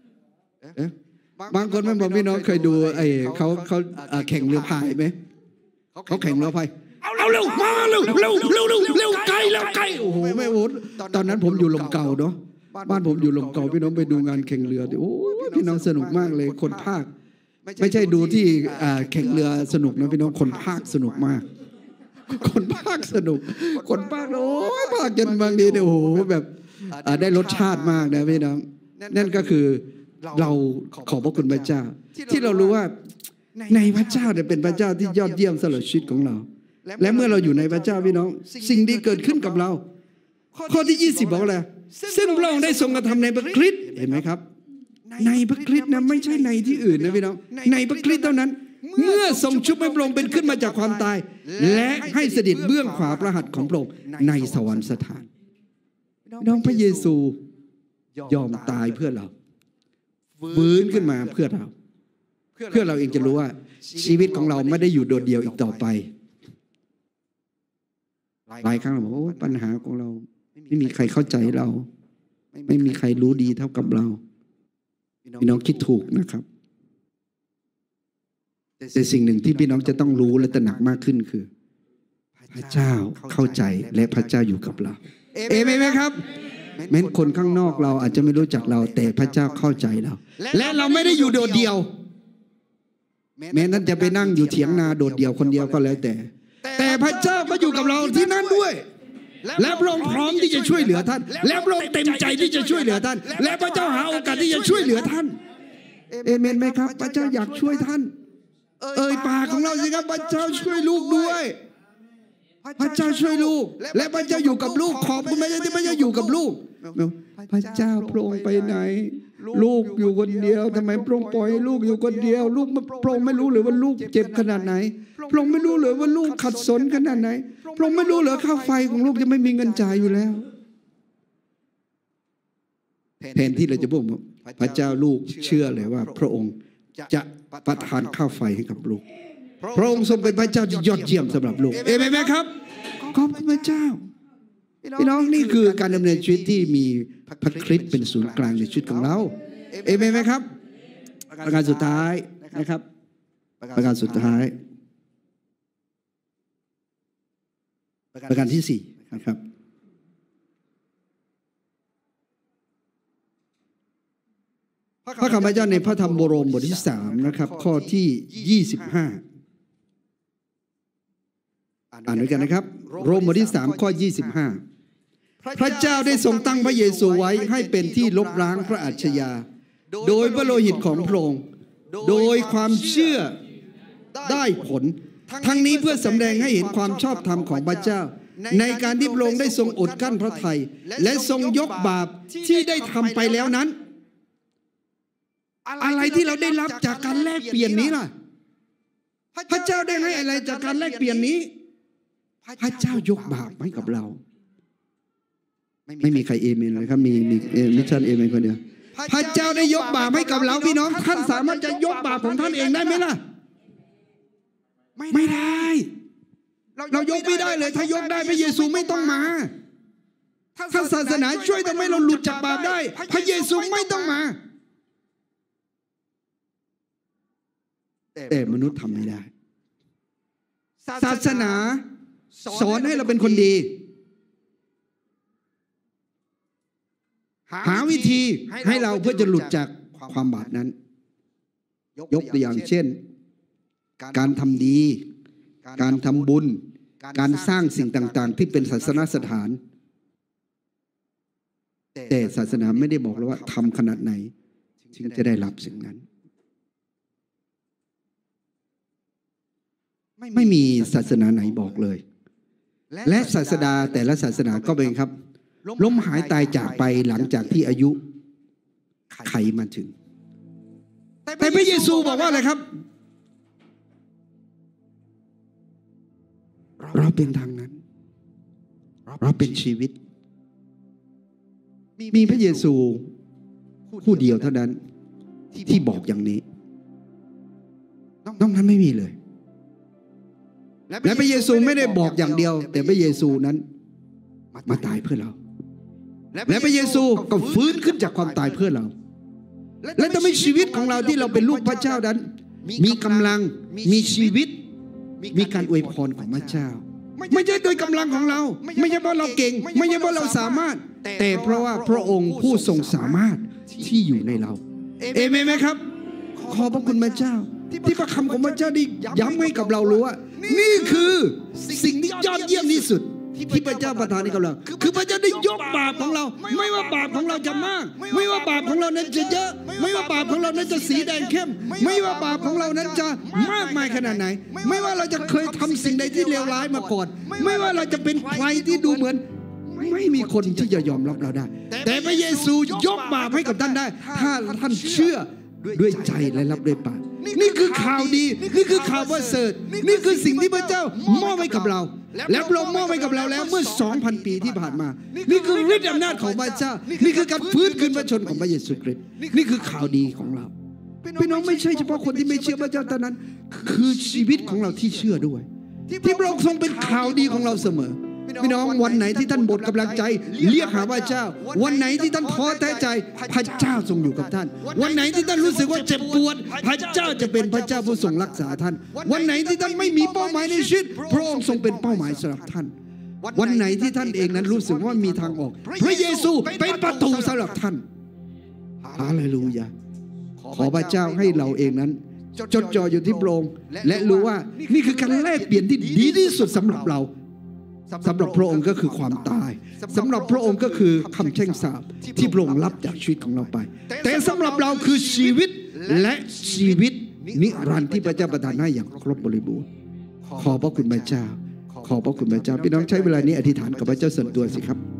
บางคนไม่บอกพี่น้องเคยดูเขาแข่งเรือพายไหมเขาแข่งเรือพายเอาเร็วมาเร็วไกลโอ้โหไม่โอ้ตอนนั้นผมอยู่ลมเก่าเนาะบ้านผมอยู่ลมเก่าพี่น้องไปดูงานแข่งเรือโอ้พี่น้องสนุกมากเลยคนภาคไม่ใช่ดูที่แข่งเรือสนุกนะพี่น้องคนภาคสนุกมากคนภาคสนุกคนภาคโอ้ยภาคจนบางทีเนี่ยโอ้โหแบบได้รสชาติมากนะพี่น้องนั่นก็คือเราขอบพระคุณพระเจ้าที่เรารู้ว่าในพระเจ้าเนี่ยเป็นพระเจ้าที่ยอดเยี่ยมสำหรับชีวิตของเราและเมื่อเราอยู่ในพระเจ้าพี่น้องสิ่งดีเกิดขึ้นกับเราข้อที่20บอกอะไรซึ่งพระองค์ได้ทรงกระทำในพระคริสต์เห็นไหมครับในพระคริสต์นะไม่ใช่ในที่อื่นนะพี่น้องในพระคริสต์เท่านั้นเมื่อทรงชุบให้พระองค์เป็นขึ้นมาจากความตายและให้เสด็จเบื้องขวาพระหัตถ์ของพระองค์ในสวรรคสถานน้องพระเยซูยอมตายเพื่อเราฟื้นขึ้นมาเพื่อเราเองจะรู้ว่าชีวิตของเราไม่ได้อยู่โดดเดี่ยวอีกต่อไปหลายครั้งเราบอกว่าปัญหาของเราไม่มีใครเข้าใจเราไม่มีใครรู้ดีเท่ากับเราพี่น้องคิดถูกนะครับแต่สิ่งหนึ่งที่พี่น้องจะต้องรู้และตระหนักมากขึ้นคือพระเจ้าเข้าใจและพระเจ้าอยู่กับเราเอเมนไหมครับแม้คนข้างนอกเราอาจจะไม่รู้จักเราแต่พระเจ้าเข้าใจเราและเราไม่ได้อยู่โดดเดี่ยวแม้นั้นจะไปนั่งอยู่เถียงนาโดดเดี่ยวคนเดียวก็แล้วแต่พระเจ้าก็อยู่กับเราที่นั่นด้วยและพระองค์พร้อมที่จะช่วยเหลือท่านและพระองค์เต็มใจที่จะช่วยเหลือท่านและพระเจ้าหาโอกาสที่จะช่วยเหลือท่านเอเมนไหมครับพระเจ้าอยากช่วยท่านปากของเราสิครับพระเจ้าช่วยลูกด้วยพระเจ้าช่วยลูกและพระเจ้าอยู่กับลูกขอบคุณพระเจ้าที่พระเจ้าอยู่กับลูกพระเจ้าพระองค์ไปไหนลูกอยู่คนเดียวทำไมพระองค์ปล่อยให้ลูกอยู่คนเดียวลูกพระองค์ไม่รู้หรือว่าลูกเจ็บขนาดไหนพระองค์ไม่รู้หรือว่าลูกขัดสนขนาดไหนพระองค์ไม่รู้เหรอค่าไฟของลูกจะไม่มีเงินจ่ายอยู่แล้วแทนที่เราจะบอกพระเจ้าลูกเชื่อเลยว่าพระองค์จะประทานข้าวไฟให้กับลูกพระองค์ทรงเป็นพระเจ้าที่ยอดเยี่ยมสำหรับลูกเอเมนไหมครับขอบคุณพระเจ้าพี่น้องนี่คือการดำเนินชีวิตที่มีพระคริสต์เป็นศูนย์กลางในชีวิตของเราเอเมนไหมครับประการสุดท้ายนะครับประการสุดท้ายประการที่4นะครับพระคำพระเจ้าในพระธรรมโรมบทที่3นะครับข้อที่25อ่านด้วยกันนะครับโรมบทที่3ข้อ25พระเจ้าได้ทรงตั้งพระเยซูไว้ให้เป็นที่ลบล้างพระอัจฉริยะโดยพระโลหิตของพระองค์โดยความเชื่อได้ผลทั้งนี้เพื่อสำแดงให้เห็นความชอบธรรมของพระเจ้าในการที่พระองค์ได้ทรงอดกั้นพระทัยและทรงยกบาปที่ได้ทำไปแล้วนั้นอะไรที่เราได้รับจากการแลกเปลี่ยนนี้ล่ะพระเจ้าได้ให้อะไรจากการแลกเปลี่ยนนี้พระเจ้ายกบาปให้กับเราไม่มีใครเอเมนเลยครับมีมิชชั่นเอเมนคนเดียวพระเจ้าได้ยกบาปให้กับเราพี่น้องท่านสามารถจะยกบาปของท่านเองได้ไหมล่ะไม่ได้เรายกไม่ได้เลยถ้ายกได้พระเยซูไม่ต้องมาถ้าศาสนาช่วยทำให้เราหลุดจากบาปได้พระเยซูไม่ต้องมาแต่มนุษย์ทำไม่ได้ศาสนาสอนให้เราเป็นคนดีหาวิธีให้เราเพื่อจะหลุดจากความบาปนั้นยกตัวอย่างเช่นการทำดีการทำบุญการสร้างสิ่งต่างๆที่เป็นศาสนสถานแต่ศาสนาไม่ได้บอกเราว่าทำขนาดไหนถึงจะได้รับสิ่งนั้นไม่มีศาสนาไหนบอกเลยและศาสดาแต่ละศาสนาก็เป็นครับล้มหายตายจากไปหลังจากที่อายุไขมาถึงแต่พระเยซูบอกว่าอะไรครับเราเป็นทางนั้นเราเป็นชีวิตมีพระเยซูผู้เดียวเท่านั้นที่บอกอย่างนี้นอกนั้นไม่มีเลยและพระเยซูไม่ได้บอกอย่างเดียวแต่พระเยซูนั้นมาตายเพื่อเราและพระเยซูก็ฟื้นขึ้นจากความตายเพื่อเราและทำให้ชีวิตของเราที่เราเป็นลูกพระเจ้านั้นมีกำลังมีชีวิตมีการอวยพรของพระเจ้าไม่ใช่โดยกำลังของเราไม่ใช่เพราะเราเก่งไม่ใช่เพราะเราสามารถแต่เพราะว่าพระองค์ผู้ทรงสามารถที่อยู่ในเราเอเมนไหมครับขอบพระคุณพระเจ้าที่พระคำของพระเจ้าได้ย้ำให้กับเรารู้ว่านี่คือสิ่งที่ยอดเยี่ยมที่สุดที่พระเจ้าประทานให้กับเราคือพระเจ้าได้ยกบาปของเราไม่ว่าบาปของเราจะมากไม่ว่าบาปของเรานั้นจะเยอะไม่ว่าบาปของเรานั้นจะสีแดงเข้มไม่ว่าบาปของเรานั้นจะมากมายขนาดไหนไม่ว่าเราจะเคยทำสิ่งใดที่เลวร้ายมาก่อนไม่ว่าเราจะเป็นใครที่ดูเหมือนไม่มีคนที่จะยอมรับเราได้แต่พระเยซูยกบาปให้กับท่านได้ถ้าท่านเชื่อด้วยใจและรับด้วยปากนี่คือข่าวดีนี่คือข่าวประเสริฐนี่คือสิ่งที่พระเจ้ามอบให้กับเราและพระองค์มอบให้กับเราแล้วเมื่อ 2,000 ปีที่ผ่านมานี่คือฤทธิ์อำนาจของพระเจ้านี่คือการฟื้นคืนพระชนของพระเยซูคริสต์นี่คือข่าวดีของเราพี่น้องไม่ใช่เฉพาะคนที่ไม่เชื่อพระเจ้าเท่านั้นคือชีวิตของเราที่เชื่อด้วยที่พระองค์ทรงเป็นข่าวดีของเราเสมอพี่น้องวันไหนที่ท่านหมดกำลังใจเรียกหาพระเจ้าวันไหนที่ท่านท้อแท้ใจพระเจ้าทรงอยู่กับท่านวันไหนที่ท่านรู้สึกว่าเจ็บปวดพระเจ้าจะเป็นพระเจ้าผู้ทรงรักษาท่านวันไหนที่ท่านไม่มีเป้าหมายในชีวิตพระองค์ทรงเป็นเป้าหมายสำหรับท่านวันไหนที่ท่านเองนั้นรู้สึกว่ามีทางออกพระเยซูเป็นประตูสำหรับท่านฮาเลลูยาขอพระเจ้าให้เราเองนั้นจดจ่ออยู่ที่พระองค์และรู้ว่านี่คือการแลกเปลี่ยนที่ดีที่สุดสำหรับเราสำหรับพระองค์ก็คือความตายสำหรับพระองค์ก็คือคำแช่งสาปที่พระองค์รับจากชีวิตของเราไปแต่สำหรับเราคือชีวิตและชีวิตนิรันดร์ที่พระเจ้าประทานให้อย่างครบบริบูรณ์ขอบพระคุณพระเจ้าขอบพระคุณพระเจ้าพี่น้องใช้เวลานี้อธิษฐานกับพระเจ้าส่วนตัวสิครับ